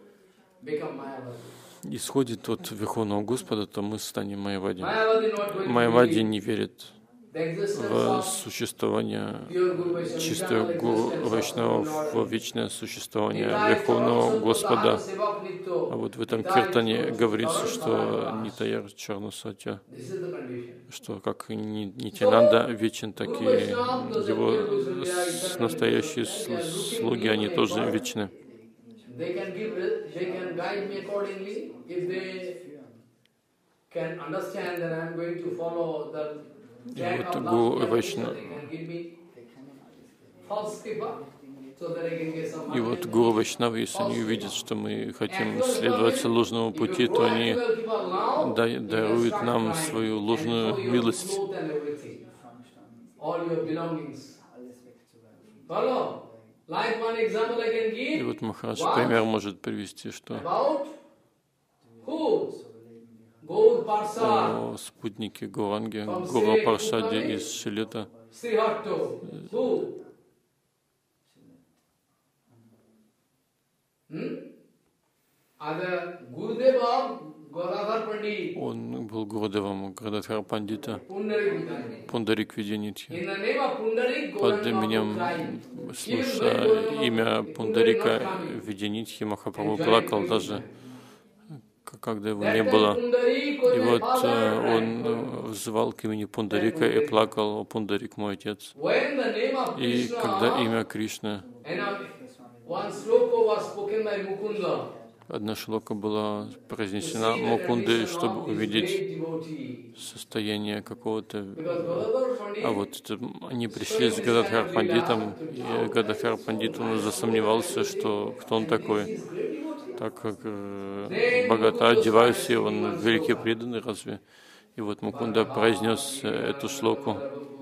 исходит от Верховного Господа, то мы станем майявади. Майявади не верит в существование чистого Гуру Вайшнава, в вечное существование Верховного Господа. А вот в этом киртане говорится, что Нитаяр Чарнасатя, что как Нитянанда вечен, так и его настоящие слуги, они тоже вечны. И вот Гуру Вайшнава, И вот гуру Вайшнавы, если они увидят, что мы хотим следовать ложному пути, то они даруют нам свою ложную милость. И вот Махарадж пример может привести, что о спутнике Гауранги, Гуру Паршаде из Шилета. Он был Гурудевом Гададхара Пандита, Пундарик Видянитхи. Под именем, слыша имя Пундарика Видянитхи, Махапрабху плакал даже, когда его не было. И вот он взывал к имени Пундарика и плакал: «О Пундарик, мой отец». И когда имя Кришны, одна шлока была произнесена Мукундой, чтобы увидеть состояние какого-то. А вот это, они пришли с Гададхар Пандитом, и Гададхар Пандит, он засомневался, что кто он такой, так как э, богато одеваются, и он великий преданный, разве? И вот Мукунда произнес эту шлоку.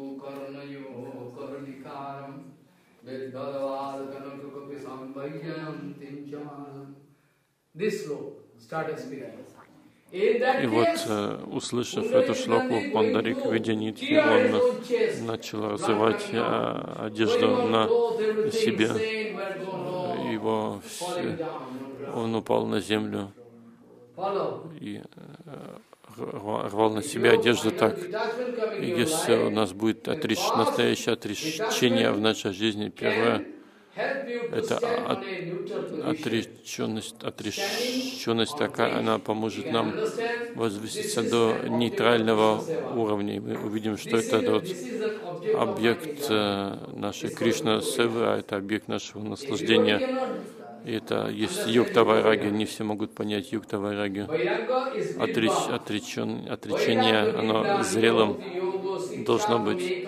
И вот, услышав эту шлоку, Пундарик Видянитхи, он начал разрывать одежду на себе. Его, он упал на землю и рвал на себя одежду так. И если у нас будет отреш... настоящее отречение в нашей жизни, первое, это от, отреченность, отреченность такая, она поможет нам возвыситься до нейтрального уровня. И мы увидим, что это тот объект нашей Кришна-севы, а это объект нашего наслаждения. И это есть юкта вайраги, не все могут понять юкта вайраги. Отреч, отречен, отречение, оно зрелым должно быть.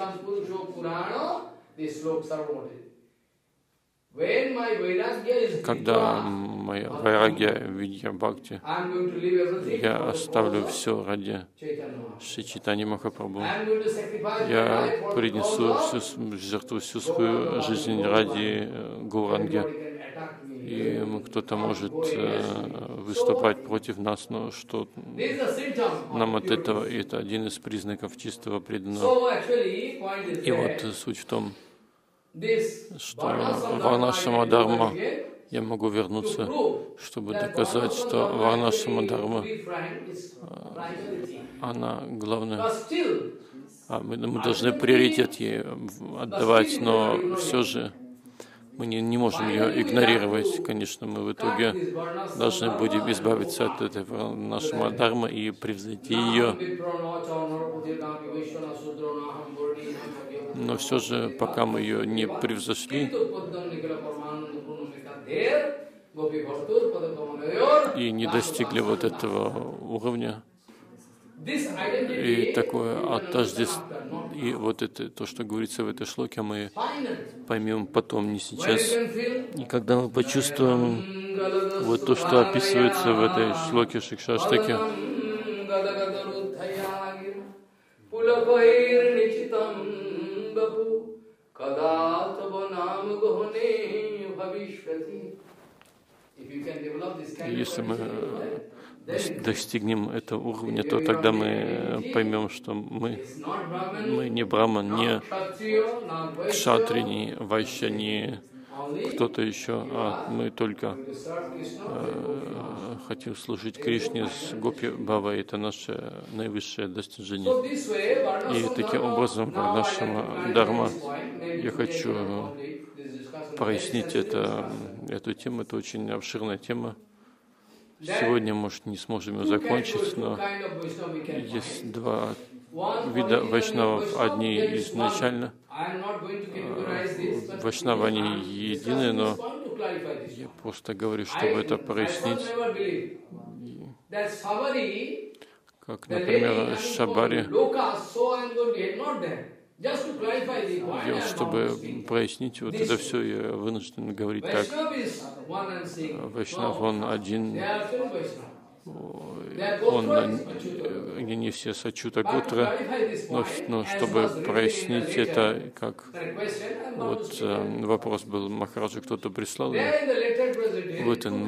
Когда моя вайрагья, видья бхакти, я оставлю все ради Шри Чайтаньи Махапрабху. Я принесу всю, жертву всю свою жизнь ради Гауранги. И кто-то может выступать против нас, но что нам от этого? И это один из признаков чистого преданного. И вот суть в том, что Варнашрама Дharma, я могу вернуться, чтобы доказать, что Варнашрама Дharma, она главная. А мы, мы должны приоритет ей отдавать, но все же мы не, не можем ее игнорировать. Конечно, мы в итоге должны будем избавиться от этого нашего дharma и превзойти ее. Но все же, пока мы ее не превзошли и не достигли вот этого уровня, и такое отождествление, и вот это, то, что говорится в этой шлоке, мы поймем потом, не сейчас. И когда мы почувствуем вот то, что описывается в этой шлоке Шикшаштаки, если мы достигнем этого уровня, то тогда мы поймем, что мы, мы не браман, не кшатри, не вайшья, не кто-то еще, а мы только э, хотим служить Кришне с Гопи Бхавой. Это наше наивысшее достижение. И таким образом, Варнашрама Дharma, я хочу прояснить это, эту тему. Это очень обширная тема. Сегодня, может, не сможем ее закончить, но есть два вида вайшнавов. Одни изначально, вайшнавы, они едины, но я просто говорю, чтобы это прояснить. Как, например, Шабари, И вот чтобы прояснить вот это все, я вынужден говорить так. Вайшнав, он один, он, они не все Сачута Гутра, но, но чтобы прояснить это, как вот э, вопрос был Махараджа, кто-то прислал, в этом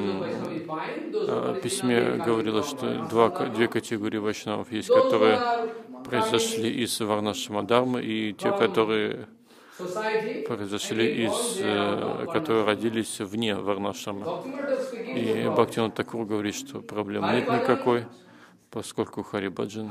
э, письме говорилось, что два, две категории вайшнавов есть, которые произошли из Варнашрама-дхармы, и те, которые произошли из, э, которые родились вне Варнашрама. И Бхактивинода Тхакур говорит, что проблем нет никакой, поскольку Хари-баджан,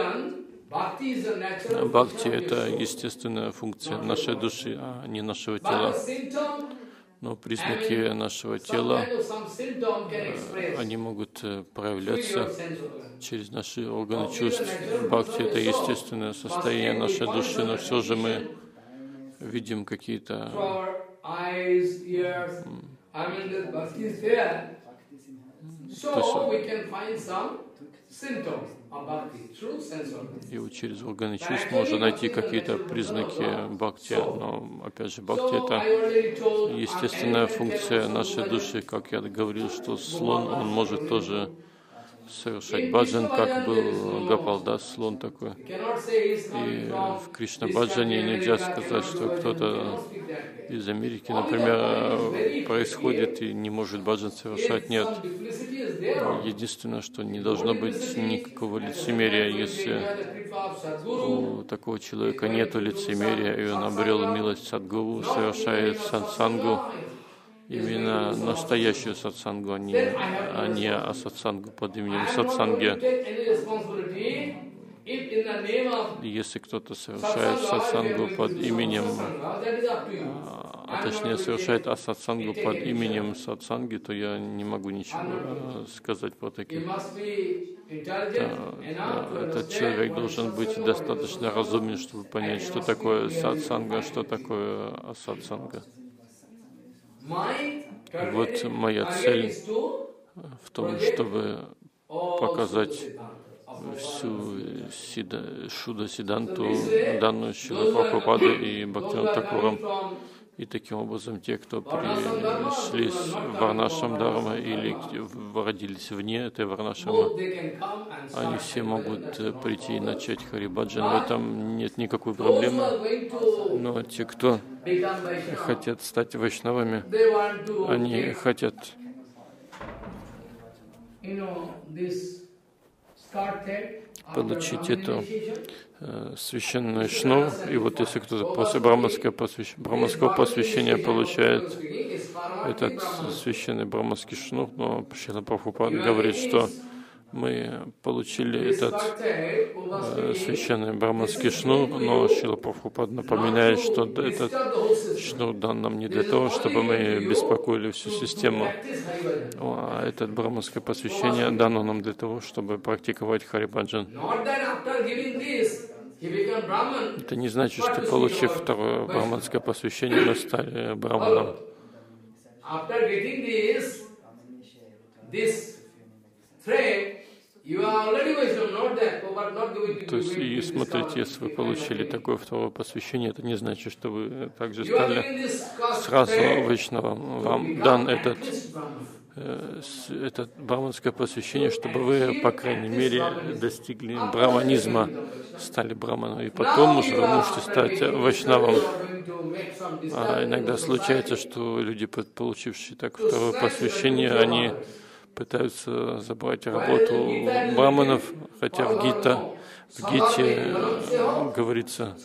бхакти — это естественная функция нашей души, а не нашего тела. Но признаки нашего тела, они могут проявляться через наши органы чувств. Бхакти — это естественное состояние нашей души, но все же мы видим какие-то и вот через органы чувств можно найти какие-то признаки бхакти, но опять же бхакти — это естественная функция нашей души. Как я говорил, что слон, он может тоже совершать баджан, как был Гопалдас, слон такой. И в Кришна-баджане нельзя сказать, что кто-то из Америки, например, происходит и не может баджан совершать. Нет. Единственное, что не должно быть никакого лицемерия. Если у такого человека нет лицемерия, и он обрел милость Садгуру, совершает сатсангу, именно настоящую сатсангу, а не, а не а сатсангу под именем сатсанги. Если кто-то совершает сатсангу под именем, а точнее совершает асатсангу под именем сатсанги, то я не могу ничего сказать по таким. Этот человек должен быть достаточно разумен, чтобы понять, что такое сатсанга, что такое асатсанга. Вот моя цель в том, чтобы показать всю сида, Шуда Сиданту, данную Шрила Прабхупадой и Бхактивинода Тхакуром. И таким образом те, кто пришли с Варнашрама-дхармы или родились вне этой Варнашрама, они все могут прийти и начать Хари-баджан. В этом нет никакой проблемы. Но те, кто хотят стать вайшнавами, они хотят получить эту э, священную шнур. И вот если кто-то после браманского, посвящ... браманского посвящения получает этот священный браманский шнур, но Шрила Прабхупада говорит, что мы получили этот э, священный браманский шнур, но Шрила Прабхупада напоминает, что этот шнур дан нам не для того, чтобы мы беспокоили всю систему, а этот браманское посвящение дано нам для того, чтобы практиковать Хари-баджан. Это не значит, что, получив второе браманское посвящение, мы стали браманом. То есть, и смотрите, если вы получили такое второе посвящение, это не значит, что вы также стали сразу вайшнавом. Вам дан этот, э, это браманское посвящение, чтобы вы, по крайней мере, достигли браманизма, стали браманом, и потом уже вы можете стать вайшнавом. А иногда случается, что люди, получившие так второе посвящение, они пытаются забрать работу браманов, хотя в Гита, в Гите говорится,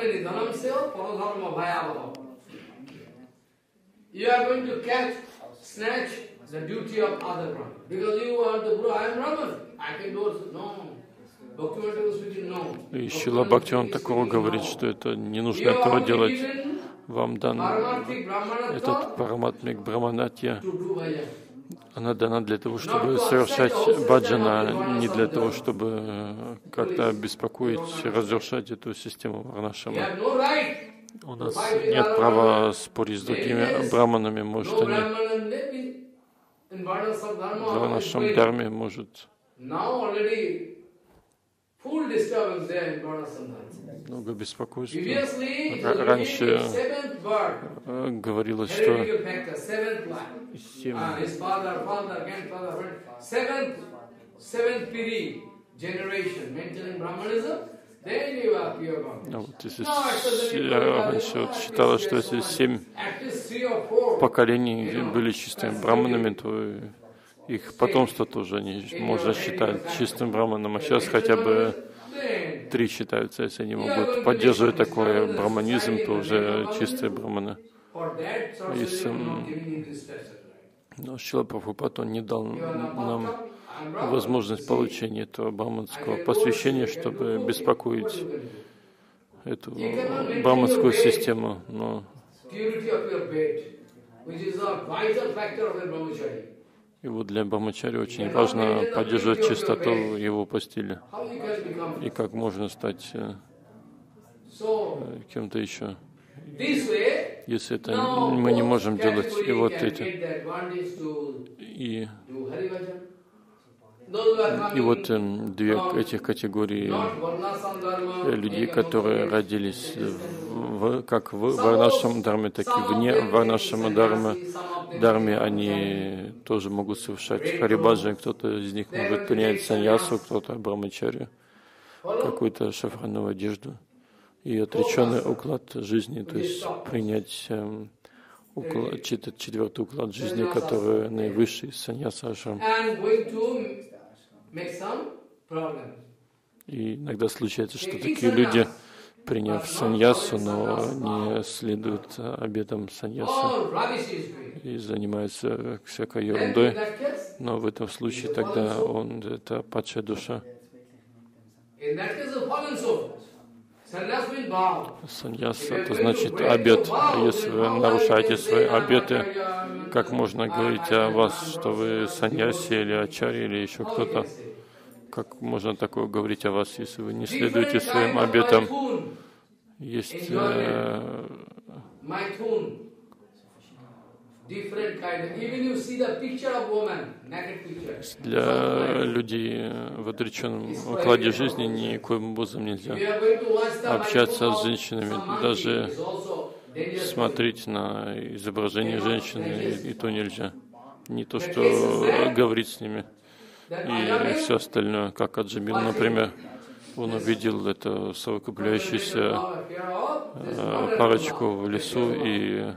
и Шрила Бхактивинода Тхакур говорит, что это не нужно этого делать. Вам дан этот параматмик браманатья. Она дана для того, чтобы совершать баджана, не для того, чтобы как-то беспокоить, разрушать эту систему Варнашрама. У нас нет права спорить с другими браманами, может, они в Варнашрам-дхарме, может, много беспокойства. Раньше говорилось, что семь, а вот если раньше вот считалось, что если семь поколений были чистыми браманами, то их потомство тоже не можно считать чистым браманом, а сейчас хотя бы три считаются, если они могут поддерживать такой браманизм, то уже чистые браманы. Если, но Шрила Прабхупад, он не дал нам возможность получения этого браманского посвящения, чтобы беспокоить эту браманскую систему. Но и вот для брамачари очень важно поддерживать чистоту его постели. И как можно стать кем-то еще, если это мы не можем делать. И вот эти. И, и вот две этих категории людей, которые родились в, как в варнашрама дхарме, так и вне варнашрама дхармы, дхарме, они тоже могут совершать харибаджи. Кто-то из них может принять саньясу, кто-то брамачарью, какую-то шафрановую одежду и отреченный уклад жизни, то есть принять эм, уклад, четвертый уклад жизни, который наивысший саньяса ашрам. И иногда случается, что такие люди, приняв саньясу, но не следуют обетам саньясы и занимаются всякой ерундой, но в этом случае тогда он, это падшая душа. Саньяса, это значит обет. Если вы нарушаете свои обеты, как можно говорить о вас, что вы саньяси или ачарья или еще кто-то? Как можно такое говорить о вас, если вы не следуете своим обетам? Есть э, для людей в отреченном укладе жизни никоим образом нельзя общаться с женщинами, даже смотреть на изображение женщины, и то нельзя. Не то, что говорить с ними и все остальное, как Аджамил, например. Он увидел эту совокупляющуюся э, парочку в лесу, и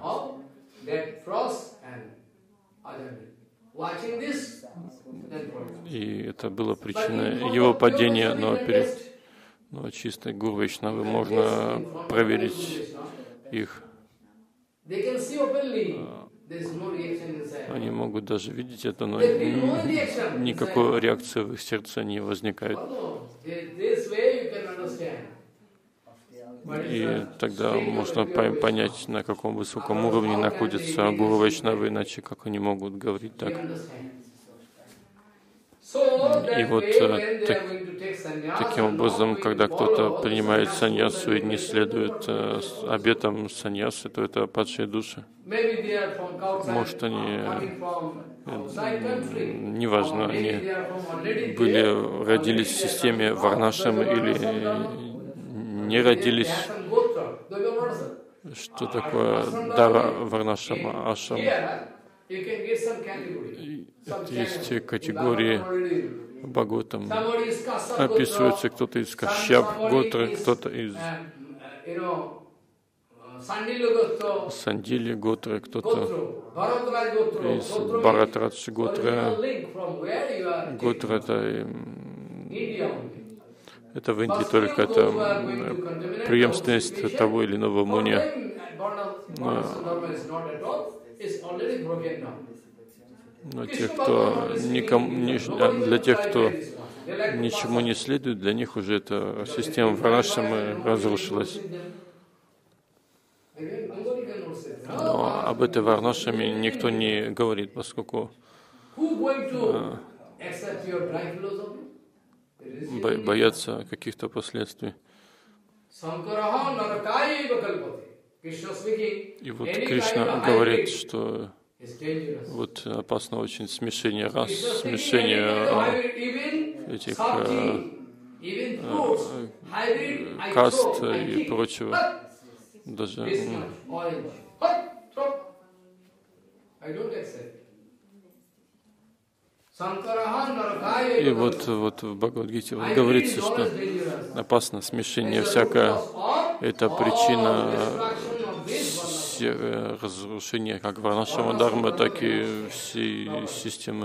И это было причиной его падения, но, перед, но чистой Гуру Вайшнавы можно проверить их. Они могут даже видеть это, но никакой реакции в их сердце не возникает. И тогда можно понять, на каком высоком уровне находится Гуру Вайшнавы, иначе как они могут говорить так. И вот так, таким образом, когда кто-то принимает саньясу и не следует э, обетам саньясы, то это падшие души. Может, они, э, неважно, они были, родились в системе варнашрама или не родились. Что такое дара варнашрама, ашрам? Есть категории Бхагаватам. Описывается кто-то из Кашьяп Готры, кто-то из Сандили Готры, кто-то из Бхаратрадж Готры. Готра — это, это в Индии только это преемственность того или иного муни. Но тех, кто никому, не, для тех, кто ничему не следует, для них уже эта система варнашрамы разрушилась. Но об этой варнашраме никто не говорит, поскольку а, боятся каких-то последствий. И вот Кришна говорит, что вот опасно очень смешение рас, смешение этих каст и прочего. Даже и вот, вот в Бхагавад-гите вот говорится, что опасно смешение всякое. Это причина разрушения как варнашрама дхармы, так и всей системы.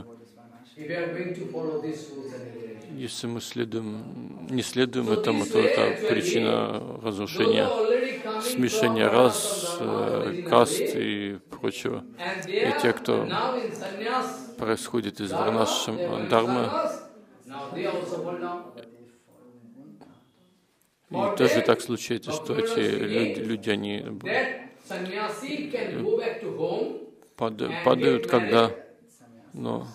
Если мы следуем, не следуем этому, то это причина разрушения, смешения рас, каст и прочего. И те, кто происходит из варнашрама дхармы, и тоже так случается, что эти люди, люди они падают, когда, но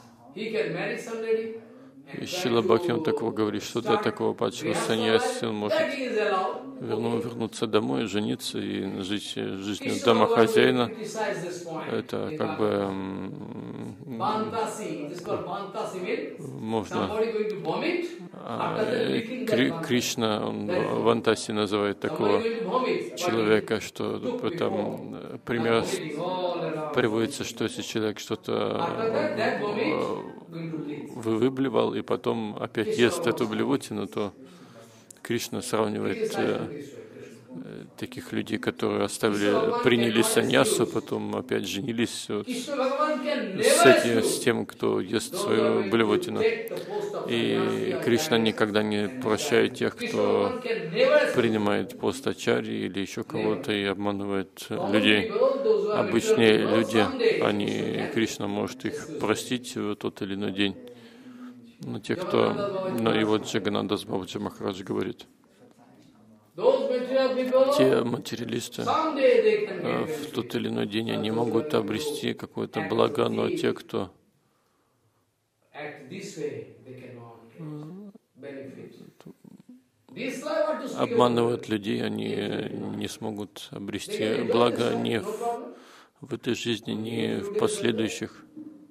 Шрила Бхактивинода Тхакур говорит, что для такого падшего саньяси он может верну, вернуться домой, жениться и жить жизнью домохозяина. Это как бы можно. А, Кри, Кришна, он в Антасе называет такого человека, что там пример приводится, что если человек что-то выблевал и потом опять ест эту блевотину, то Кришна сравнивает э, таких людей, которые оставили, приняли саньясу, потом опять женились вот, с, этим, с тем, кто ест свою блевотину. И Кришна никогда не прощает тех, кто принимает пост ачарьи или еще кого-то и обманывает людей. Обычные люди, они, Кришна может их простить в тот или иной день. Но те, кто... Но и вот Джаганнадас Бабаджи Махарадж говорит, те материалисты в тот или иной день они могут обрести какое-то благо, но те, кто обманывают людей, они не смогут обрести благо ни в, в этой жизни, ни в последующих.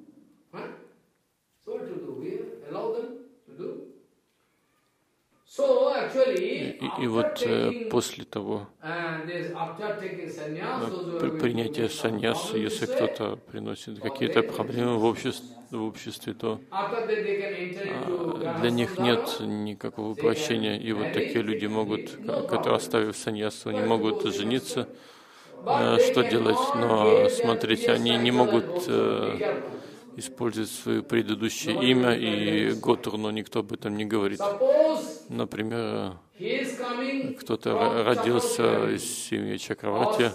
И, и вот э, после того э, принятия саньяса, если кто-то приносит какие-то проблемы в обществе, в обществе, то э, для них нет никакого прощения. И вот такие люди могут, которые, оставив саньясу, они могут жениться. Э, что делать? Но смотрите, они не могут э, использовать свое предыдущее имя и Готур, но никто об этом не говорит. Например, кто-то родился из семьи Чакраварти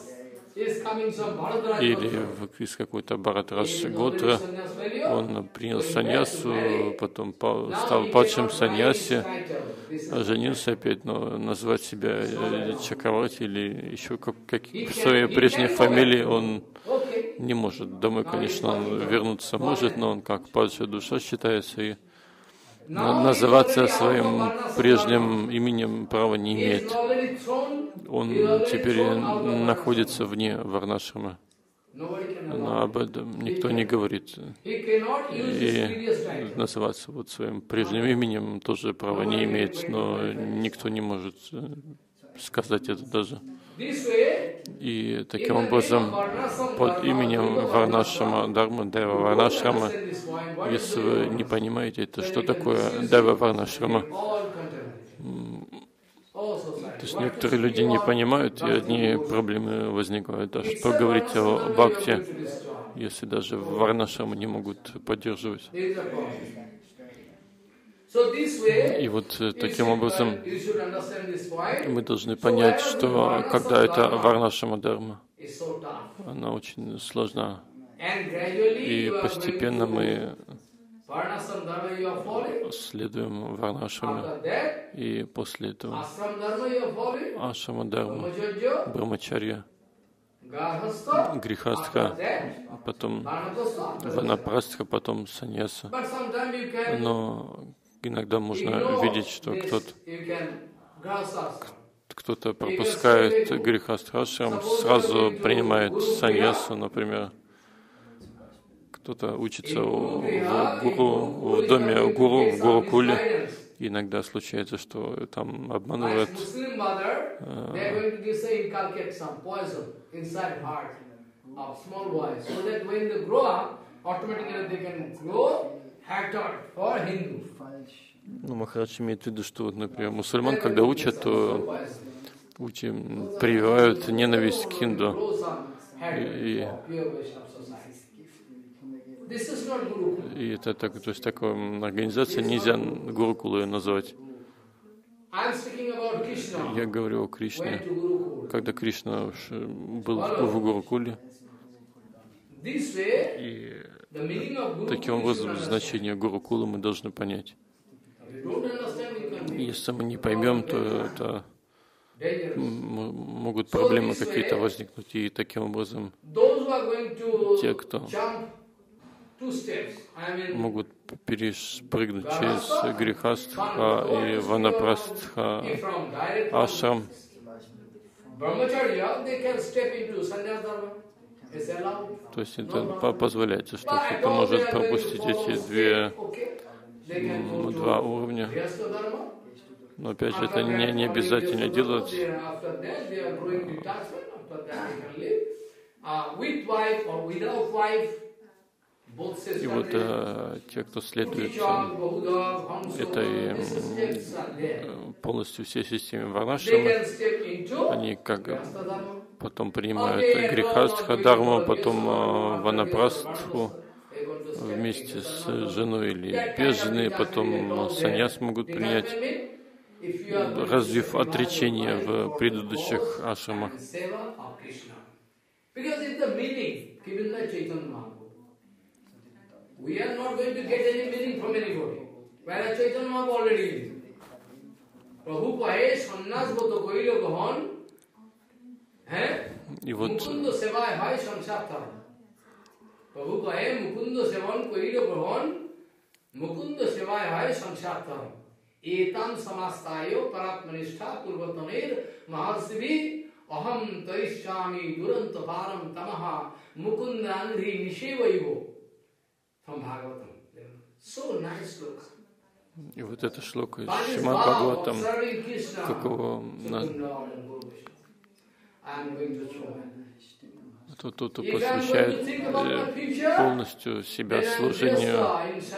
или из какой-то Бхарадраджа Готра, он принял саньясу, потом стал падшим саньяси, женился опять, но назвать себя Чакраварти или еще как, как в своей прежней фамилии он не может. Домой, конечно, он вернуться может, но он как падшая душа считается и называться своим прежним именем права не имеет. Он теперь находится вне варнашрама. Но об этом никто не говорит. И называться вот своим прежним именем тоже права не имеет, но никто не может сказать это даже. И таким образом, под именем Варнашрама Дхармы, Дева Варнашрама, если вы не понимаете, это что такое Дева Варнашрама, то есть некоторые люди не понимают, и одни проблемы возникают. А что говорить о бхакти, если даже Варнашраму не могут поддерживать? И вот таким образом мы должны понять, что когда это варнашрама дхарма, она очень сложна. И постепенно мы следуем варнашраме. И после этого ашрама дхарма, брамачарья, грихастха, потом ванапрастха, потом саньяса. Но иногда можно видеть, что кто-то кто-то пропускает грихастхашрам, сразу принимает саньясу, например. Кто-то учится у, в, гуру, в доме у гуру, в гурукуле, Иногда случается, что там обманывают. Ну, Махарадж имеет в виду, что, вот, например, мусульман, когда учат, то учим, прививают ненависть к хинду. И, и это так, то есть такая организация, нельзя гурукулу ее назвать. Я говорю о Кришне. Когда Кришна был в Гурукуле, и таким образом значение Гурукулы мы должны понять. Если мы не поймем, то это могут проблемы какие-то возникнуть. И таким образом те, кто могут перепрыгнуть через грехастха и ванапрастха ашрам. То есть это позволяется, что кто-то может пропустить эти две, два уровня. Но опять же, это не, не обязательно делать. И вот э, те, кто следует этой э, полностью всей системе Варнашрамы, они как потом принимают грехастха дхарму, потом э, ванапрастху вместе с женой или без жены, потом саньяс могут принять, развив отречение в предыдущих ашрамах. We are not going to get any meaning from anybody. Whereas Chaitanya Mahaprabhu already lived. Prabhu kahe sannyas boto koilo gahan, hai? Mukunda sevai hai samsartha. Prabhu kahe mukunda sevan koilo gahan, mukunda sevai hai samsartha. Etam samastayo paratmanistha purvataner maharsivi aham tarishyami duranta param tamaha mukunda andri nishevaivo. И вот это шлока из Шримад Бхагаватам, какого тот, кто посвящает полностью себя служению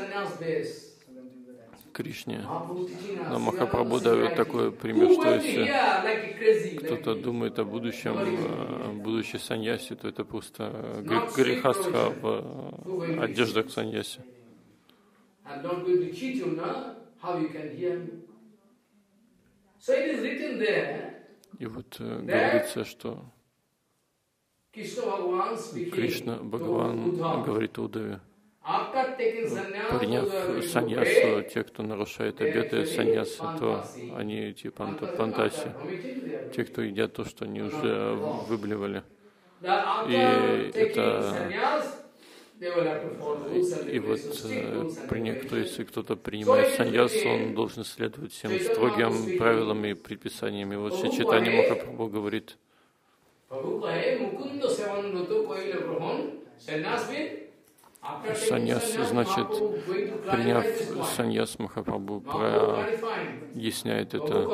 Кришне. Но Махапрабху дает такой пример, что если кто-то думает о будущем, будущей саньяси, то это просто грехастха в одеждах саньяси. И вот говорится, что Кришна Бхагаван говорит Удаве, приняв саньясу, те, кто нарушает обеты саньясы, то они типа пантаси, те, кто едят то, что они уже выблевали. И это и вот то, если кто-то принимает саньясу, он должен следовать всем строгим правилам и предписаниям. И вот Шри Чайтанья Махапрабху говорит, саньяс, значит, приняв саньяс, Махапрабху проясняет это.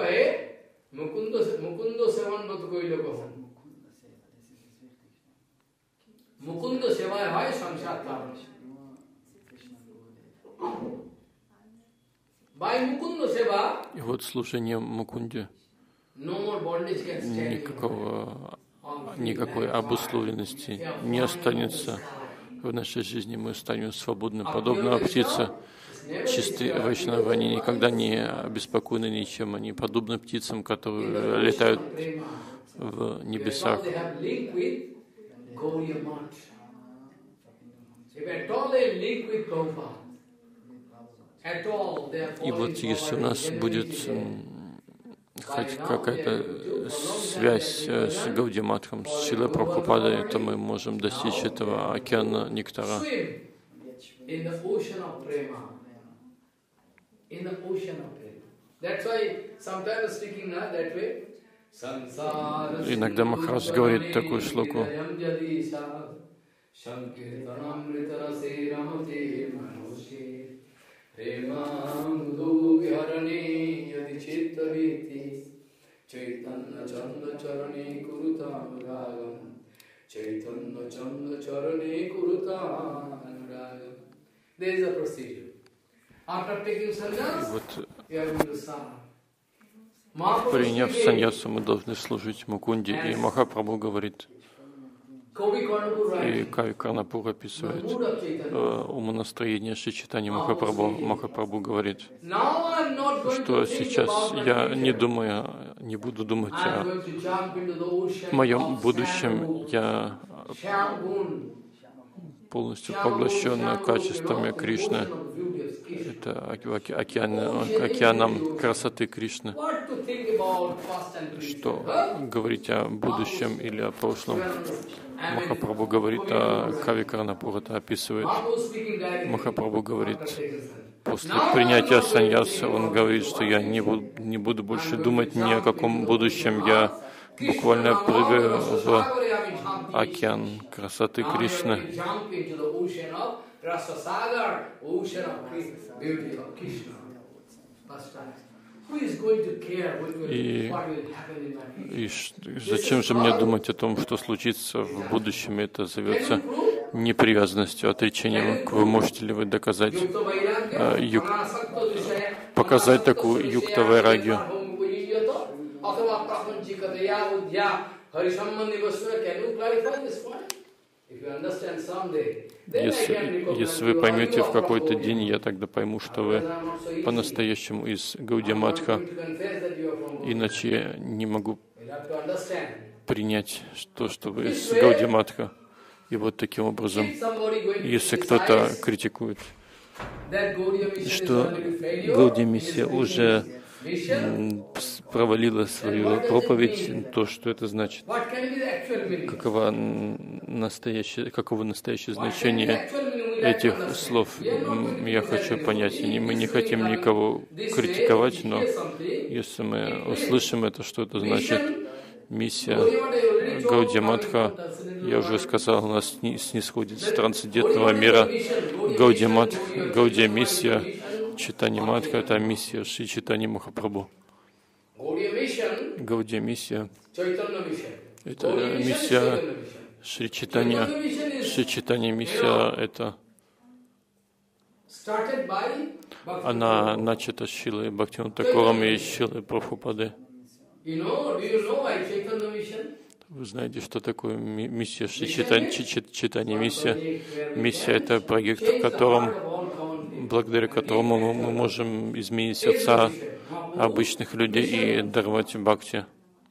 И вот служением Мукунде никакого, никакой обусловленности не останется в нашей жизни. Мы станем свободны, подобно птице. Чистые вайшнавы, они никогда не обеспокоены ничем, они подобны птицам, которые летают в небесах. И вот если у нас будет хоть какая-то связь с Гаудиматхом, с Шрилой Прабхупадой, то мы можем достичь этого океана нектара. Иногда Махарадж говорит такую шлоку. Premanudu Viharani Yadi Chitta Viti Chaitanya Chanda Charani Kuruta Anuragam Chaitanya Chanda Charani Kuruta Anuragam. There is a procedure. After taking sannyas, you are going to serve. Приняв саньясу, мы должны служить Мукунде. И Махапрабху говорит, и Кави Карнапур описывает э, умонастроение Шри Чайтаньи Махапрабху. Махапрабху говорит, что сейчас я не думаю, не буду думать о моем будущем. Я полностью поглощен качествами Кришны. Это океан, океаном красоты Кришны. Что говорить о будущем или о прошлом? Махапрабху говорит о Кави Карнапур, это описывает. Махапрабху говорит, после принятия саньяса, он говорит, что я не буду, не буду больше думать ни о каком будущем. Я буквально прыгаю в океан красоты Кришны. И, и зачем же мне думать о том, что случится в будущем? Это зовется непривязанностью, отречением. Вы можете ли вы доказать, э, юк, показать такую юкта вайрагию? Если, если вы поймете в какой-то день, я тогда пойму, что вы по-настоящему из Гаудия Матха. Иначе я не могу принять то, что вы из Гаудия Матха. И вот таким образом, если кто-то критикует, что Гаудия миссия уже провалила свою проповедь, то что это значит? Каково настоящее, каково настоящее значение этих слов? Я хочу понять. Мы не хотим никого критиковать, но если мы услышим это, что это значит? Миссия Гаудия Матха, я уже сказал, у нас снисходит с трансцендентного мира. Гаудия Матха, Гаудия миссия, Чайтанья Матха — это миссия Шри Чайтаньи Махапрабху. Гаудия миссия — это миссия Шри Чайтанья. Шри Чайтанья миссия — это она начата Шрилой Бхактивинода Тхакуром и Шрилой Прабхупады. Вы знаете, что такое миссия Шри Чайтанья миссия? Миссия — это проект, в котором, благодаря которому мы можем изменить сердца обычных людей и даровать бхакти.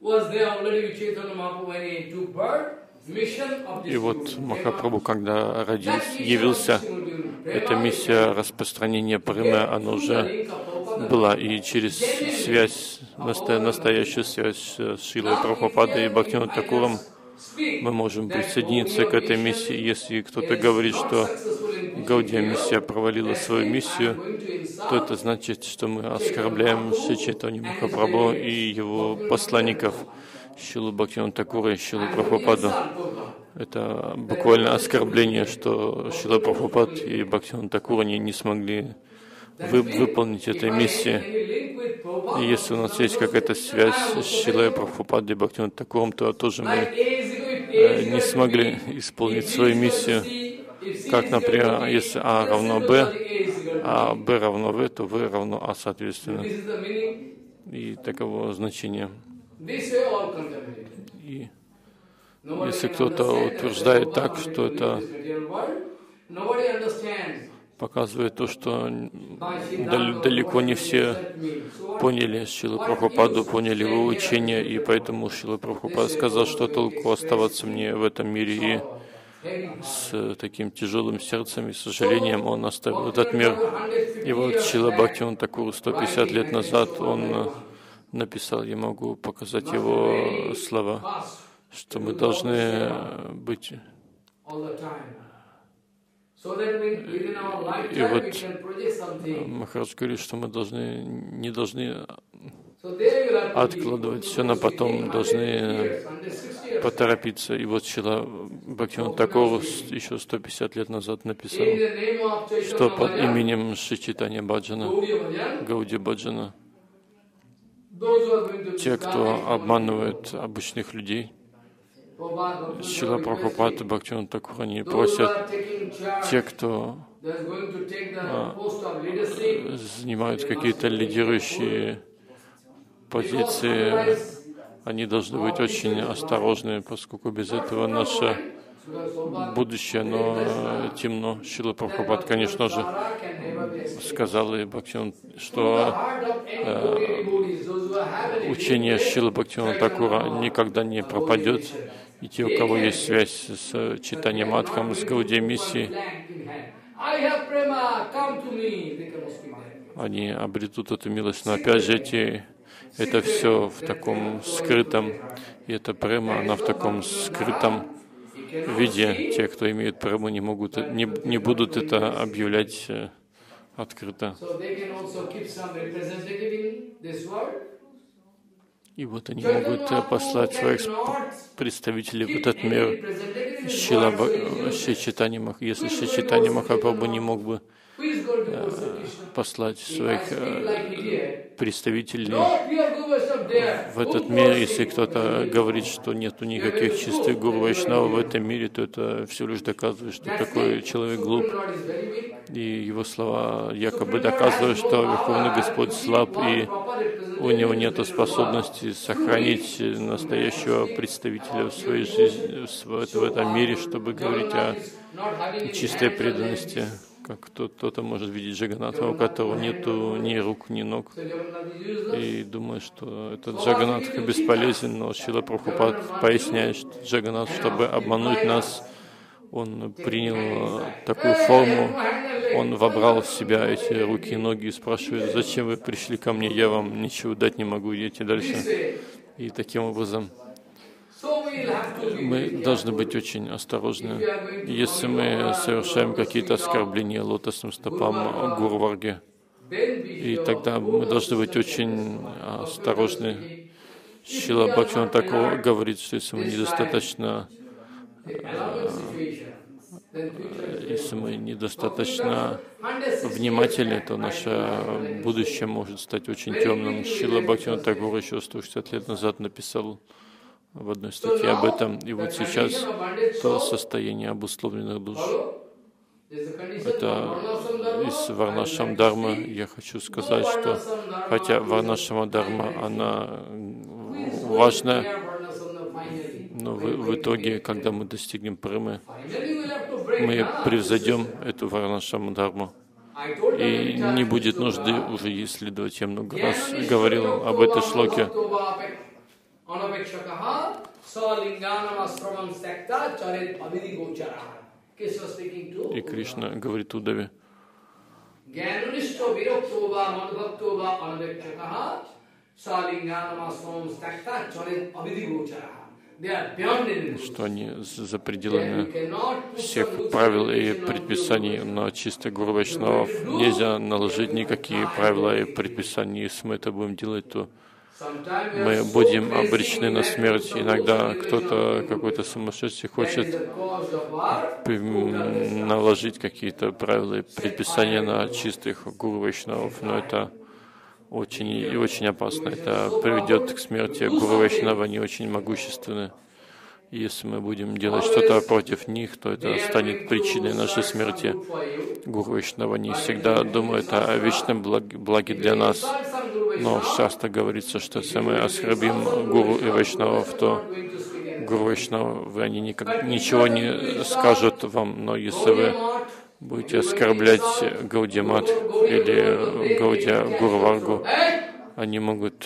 И вот Махапрабху, когда родился, явился, эта миссия распространения премы, она уже была. И через связь, настоящую связь с Шрилой Прабхупадой и Бхактивинодом Тхакуром мы можем присоединиться к этой миссии. Если кто-то говорит, что Гаудия миссия провалила свою миссию, то это значит, что мы оскорбляем Шри Чайтанью Махапрабху и его посланников, Шрилу Бхактивинода Тхакура и Шрилу Прабхупаду. Это буквально оскорбление, что Шрила Прабхупад и Бхактивинод Тхакур не, не смогли вы, выполнить этой миссии. И если у нас есть какая-то связь с Шрилой Прабхупадой и Бхактивинодом Тхакуром, то тоже мы э, не смогли исполнить свою миссию. Как, например, если А равно Б, а Б равно В, то В равно А, соответственно. И таково значение. И если кто-то утверждает так, что это показывает то, что далеко не все поняли Шрилу Прабхупаду, поняли его учение, и поэтому Шрила Прабхупад сказал, что толку оставаться мне в этом мире, и с таким тяжелым сердцем и сожалением он оставил этот мир. И вот Шрила Бхактивинод Тхакур сто пятьдесят лет назад он написал, я могу показать его слова, что мы должны быть. И вот Махарадж говорит, что мы должны, не должны откладывать все на потом, должны поторопиться. И вот Шрила Бхактивинода Тхакур еще сто пятьдесят лет назад написал, что под именем Шри Чайтанья Баджана, Гауди Баджана, те, кто обманывает обычных людей, Шрила Прабхупад и Бхактивинода Тхакур, они просят, те, кто а, занимают какие-то лидирующие позиции, они должны быть очень осторожны, поскольку без этого наше будущее, оно темно. Шрила Прабхупад, конечно же, сказал и Бхактивинода, что э, учение Шрилы Бхактивинода Тхакура никогда не пропадет. И те, у кого есть связь с Чайтанья Мадхом, с Гаудия Миссией, они обретут эту милость. Но опять же, эти, это все в таком скрытом, и эта према, она в таком скрытом виде. Те, кто имеет прему, не могут, не, не будут это объявлять открыто. И вот они могут послать своих представителей в этот мир. Шрила Шри Чайтанья Махапрабху, если Шри Чайтанья Махапрабху не мог бы э, послать своих э, представителей в этот мир, если кто-то говорит, что нету никаких чистых гуру вайшнава в этом мире, то это все лишь доказывает, что такой человек глуп. И его слова якобы доказывают, что Верховный Господь слаб, и у него нет способности сохранить настоящего представителя в своей жизни, в этом мире, чтобы говорить о чистой преданности. Как кто-то может видеть Джаганатха, у которого нету ни рук, ни ног, и думает, что этот Джаганатха бесполезен, но Шрила Прабхупад поясняет, что Джаганатх, чтобы обмануть нас, он принял такую форму, он вобрал в себя эти руки и ноги и спрашивает, зачем вы пришли ко мне, я вам ничего дать не могу, идите дальше. И таким образом мы должны быть очень осторожны. Если мы совершаем какие-то оскорбления лотосным стопам Гуру Варги, и тогда мы должны быть очень осторожны. Шрила Бхактивинода Тхакур говорит, что если мы недостаточно если мы недостаточно внимательны, то наше будущее может стать очень темным. Шрила Бхактивинода Тхакур еще сто шестьдесят лет назад написал в одной статье об этом. И вот сейчас то состояние обусловленных душ. Это из Варнашрама Дharma. Я хочу сказать, что хотя Варнашрама Дharma, она важная, но в, в итоге, когда мы достигнем премы, мы превзойдем эту Варнашрама Дharma. И не будет нужды уже исследовать. Я много раз говорил об этой шлоке. И Кришна говорит Удаве. Что они за пределами всех правил и предписаний, на чистых гуру вайшнавов нельзя наложить никакие правила и предписания. Если мы это будем делать, то мы будем обречены на смерть. Иногда кто-то, какой-то сумасшедший, хочет наложить какие-то правила и предписания на чистых гуру вайшнавов, но это очень и очень опасно. Это приведет к смерти. Гуру вайшнава, они очень могущественны. И если мы будем делать что-то против них, то это станет причиной нашей смерти. Гуру вайшнава не всегда думают о вечном благе для нас. Но часто говорится, что если мы оскорбим гуру и вайшнавов, то гуру вайшнавы, они никак, ничего не скажут вам. Но если вы будете оскорблять Гаудия Мат или Гаудия Гуру Варгу, они могут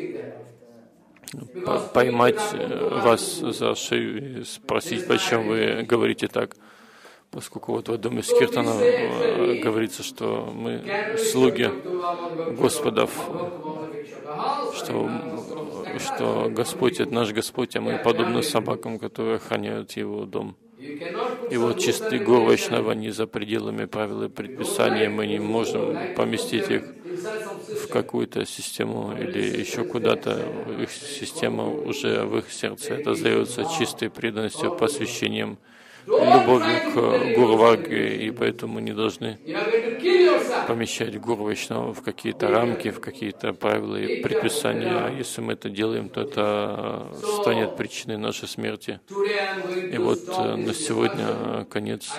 поймать вас за шею и спросить, почему вы говорите так. Поскольку вот в одном из киртанов говорится, что мы слуги Господов, что, что Господь — это наш Господь, а мы подобны собакам, которые охраняют Его дом. И вот чистые гуру вайшнава, они за пределами правил и предписаний, мы не можем поместить их в какую-то систему или еще куда-то, их система уже в их сердце. Это зовется чистой преданностью, посвящением, любовью к Гуру Варге, и поэтому не должны помещать Гуру Вайшнава в какие-то рамки, в какие-то правила и предписания. А если мы это делаем, то это станет причиной нашей смерти. И вот на сегодня конец.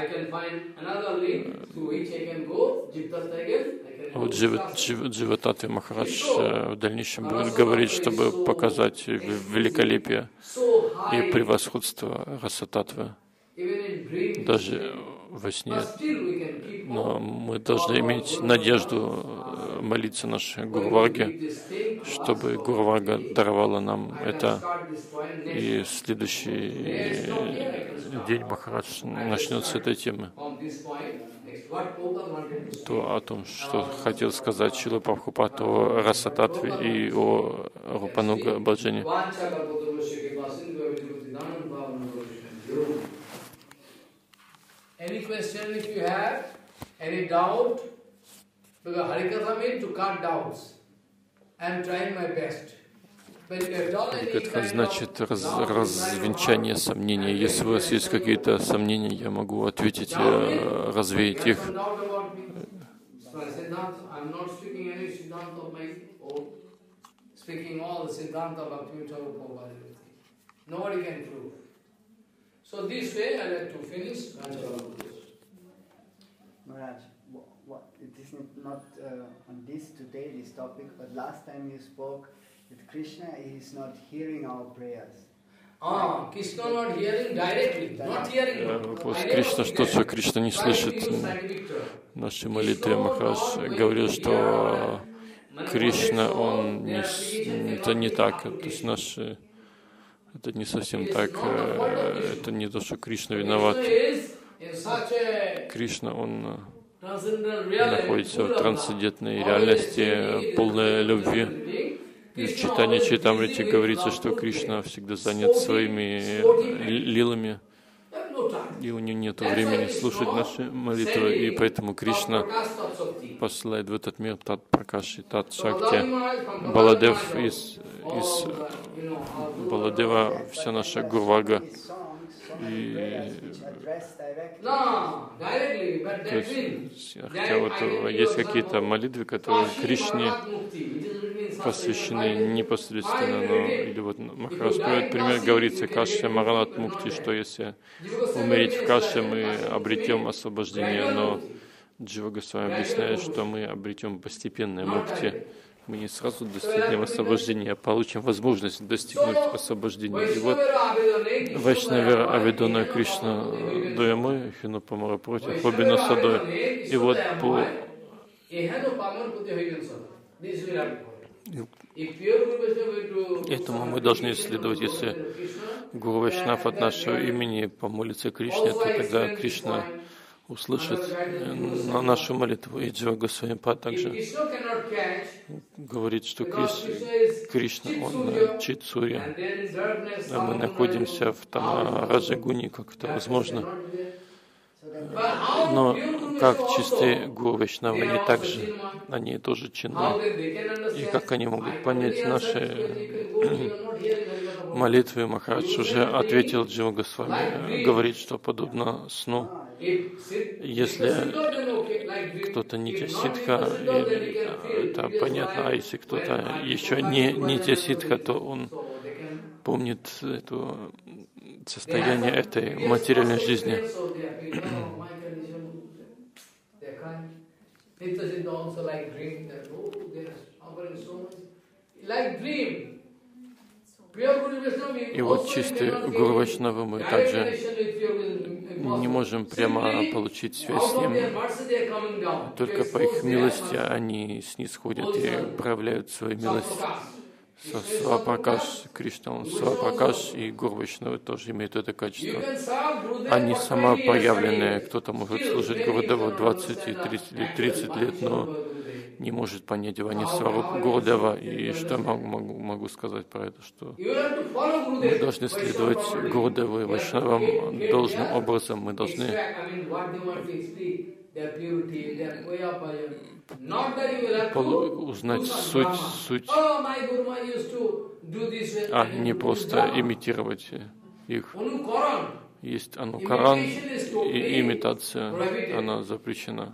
Вот Дживататви Махарадж в дальнейшем будет говорить, чтобы показать великолепие и превосходство Расататвы. Даже во сне. Но мы должны иметь надежду молиться нашей Гуру Варге, чтобы Гуру Варга даровала нам это. И следующий день Махарадж начнет с этой темы. То о том, что хотел сказать Шрила Прабхупад о Расататве и о Рупануга Баджане. Any question if you have, any doubt, because Harikatha means to cut doubts. I am trying my best. Это значит раз, развенчание сомнений. Если у вас есть какие-то сомнения, я могу ответить, развеять их. So this way I like to finish. Maharaj, what, it is not uh, on this today, this topic, but last time you spoke that Krishna is not hearing our prayers. Ah, Krishna not hearing directly, not hearing. Вопрос Кришна, что же Кришна не слышит наши молитвы. Махарадж говорил, что Кришна, он не, это не так, то есть наши это не совсем так, это не то, что Кришна виноват. Кришна, он находится в трансцендентной реальности, полной любви. И в читании Чайтамрити говорится, что Кришна всегда занят своими лилами, и у него нет времени слушать наши молитвы, и поэтому Кришна посылает в этот мир Тат Пракаши, Тат Шакти. Баладев из, из Баладева вся наша Гуру Варга. И, то есть, хотя вот есть какие-то молитвы, которые Кришне посвящены непосредственно, но или вот Махарадж приводит пример, говорится Кашья Маранат Мукти, что если умереть в Каше, мы обретем освобождение, но Джива Госвами объясняет, что мы обретем постепенное мукти. Мы не сразу достигнем освобождения, а получим возможность достигнуть освобождения. И вот Вайшнавера Авидона Кришна Дуямы, Хинупамара против Хобина Садой. И вот по этому мы должны исследовать, если Гуру Вайшнав от нашего имени помолится Кришне, то тогда Кришна услышит на нашу молитву. И Джива Госвамипад также говорит, что Криш, Кришна, он Чит Сурья, а мы находимся в Тамараджагуни, как это возможно. Но как чистые Гуру Вайшнавы, они также, они тоже чинны. И как они могут понять наши молитвы? Махарадж уже ответил Джива Госвами, говорит, что подобно сну, если кто-то нитя-ситха, это понятно, а если кто-то еще не нитя-ситха, то он помнит это состояние этой материальной жизни. И вот чистые Гуру Вайшнавы мы также не можем прямо получить связь с ним. Только по их милости они снисходят и проявляют свою милость. Свапракаш, Кришна, он Свапракаш, и Гуру Вайшнавы тоже имеют это качество. Они самопоявленные. Кто-то может служить Гурудеву двадцать, тридцать или тридцать лет, но не может понять Вани Сварупу Гурудева. И что я могу, могу, могу сказать про это, что мы должны следовать Гурудеву и Вайшнавам должным образом. Мы должны узнать суть, суть, а не просто имитировать их. Есть анукаран, и имитация, она запрещена.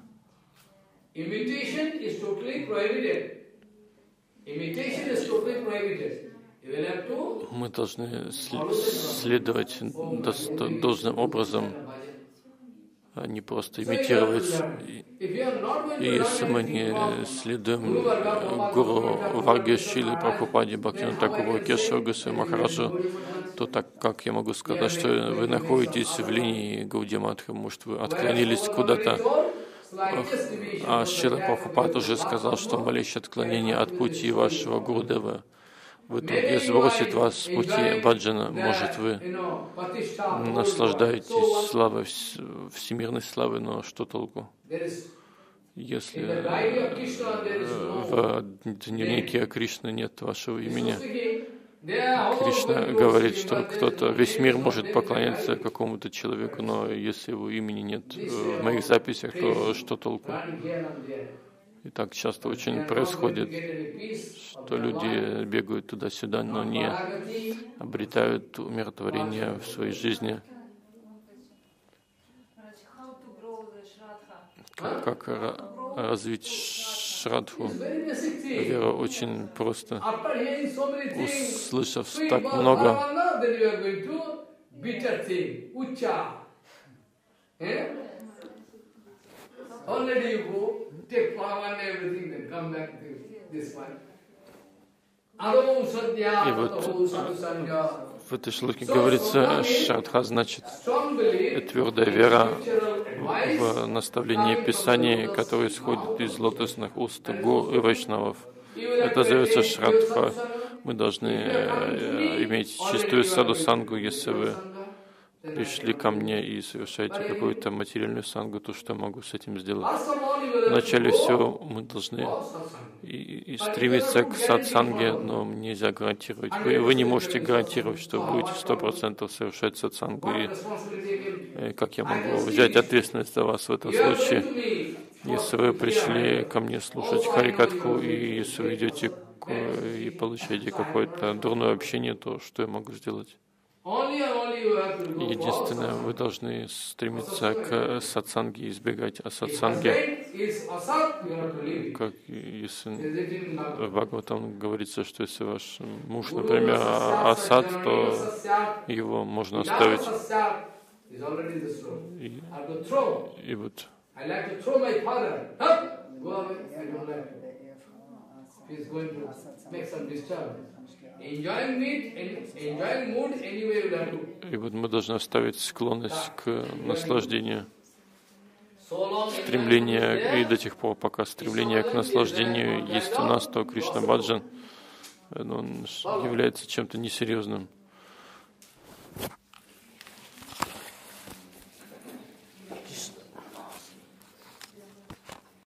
Мы должны следовать должным образом, а не просто имитировать. И если мы не следуем гуру Варге Шиле Прабхупаде Бхактивинода Тхакуру Кешаву Госвами Махараджу, то так как я могу сказать, что вы находитесь в линии Гаудия Матха, может, вы отклонились куда-то. А Шрила Прабхупад уже сказал, что малейшее отклонение от пути вашего Гурудева в итоге сбросит вас с пути баджана. Может, вы наслаждаетесь славой, всемирной славой, но что толку? Если в дневнике Кришны нет вашего имени. Кришна говорит, что кто-то, весь мир может поклоняться какому-то человеку, но если его имени нет в моих записях, то что толку? И так часто очень происходит, что люди бегают туда-сюда, но не обретают умиротворение в своей жизни. Как, как развить шрадху? Вера очень просто. Услышав так много, и вот в этой шлоке говорится, шрадха значит твердая вера в наставление Писания, которое исходит из лотосных уст гуру и вайшнавов. Это зовется шрадха. Мы должны иметь чистую саду-сангу. Если вы пришли ко мне и совершаете какую-то материальную сангу, то что я могу с этим сделать? Вначале всего мы должны и, и стремиться к сатсанге, но нельзя гарантировать. Вы, вы не можете гарантировать, что будете сто процентов совершать сатсангу. И, и как я могу взять ответственность за вас в этом случае? Если вы пришли ко мне слушать харикатху, и если вы идете и получаете какое-то дурное общение, то что я могу сделать? Единственное, вы должны стремиться к сатсанге, избегать асатсанги. Как если в Бхагаватам говорится, что если ваш муж, например, асат, то его можно оставить. И, и вот И вот мы должны оставить склонность к наслаждению, стремление, и до тех пор, пока стремление к наслаждению есть у нас, то Кришна Баджан, он является чем-то несерьезным.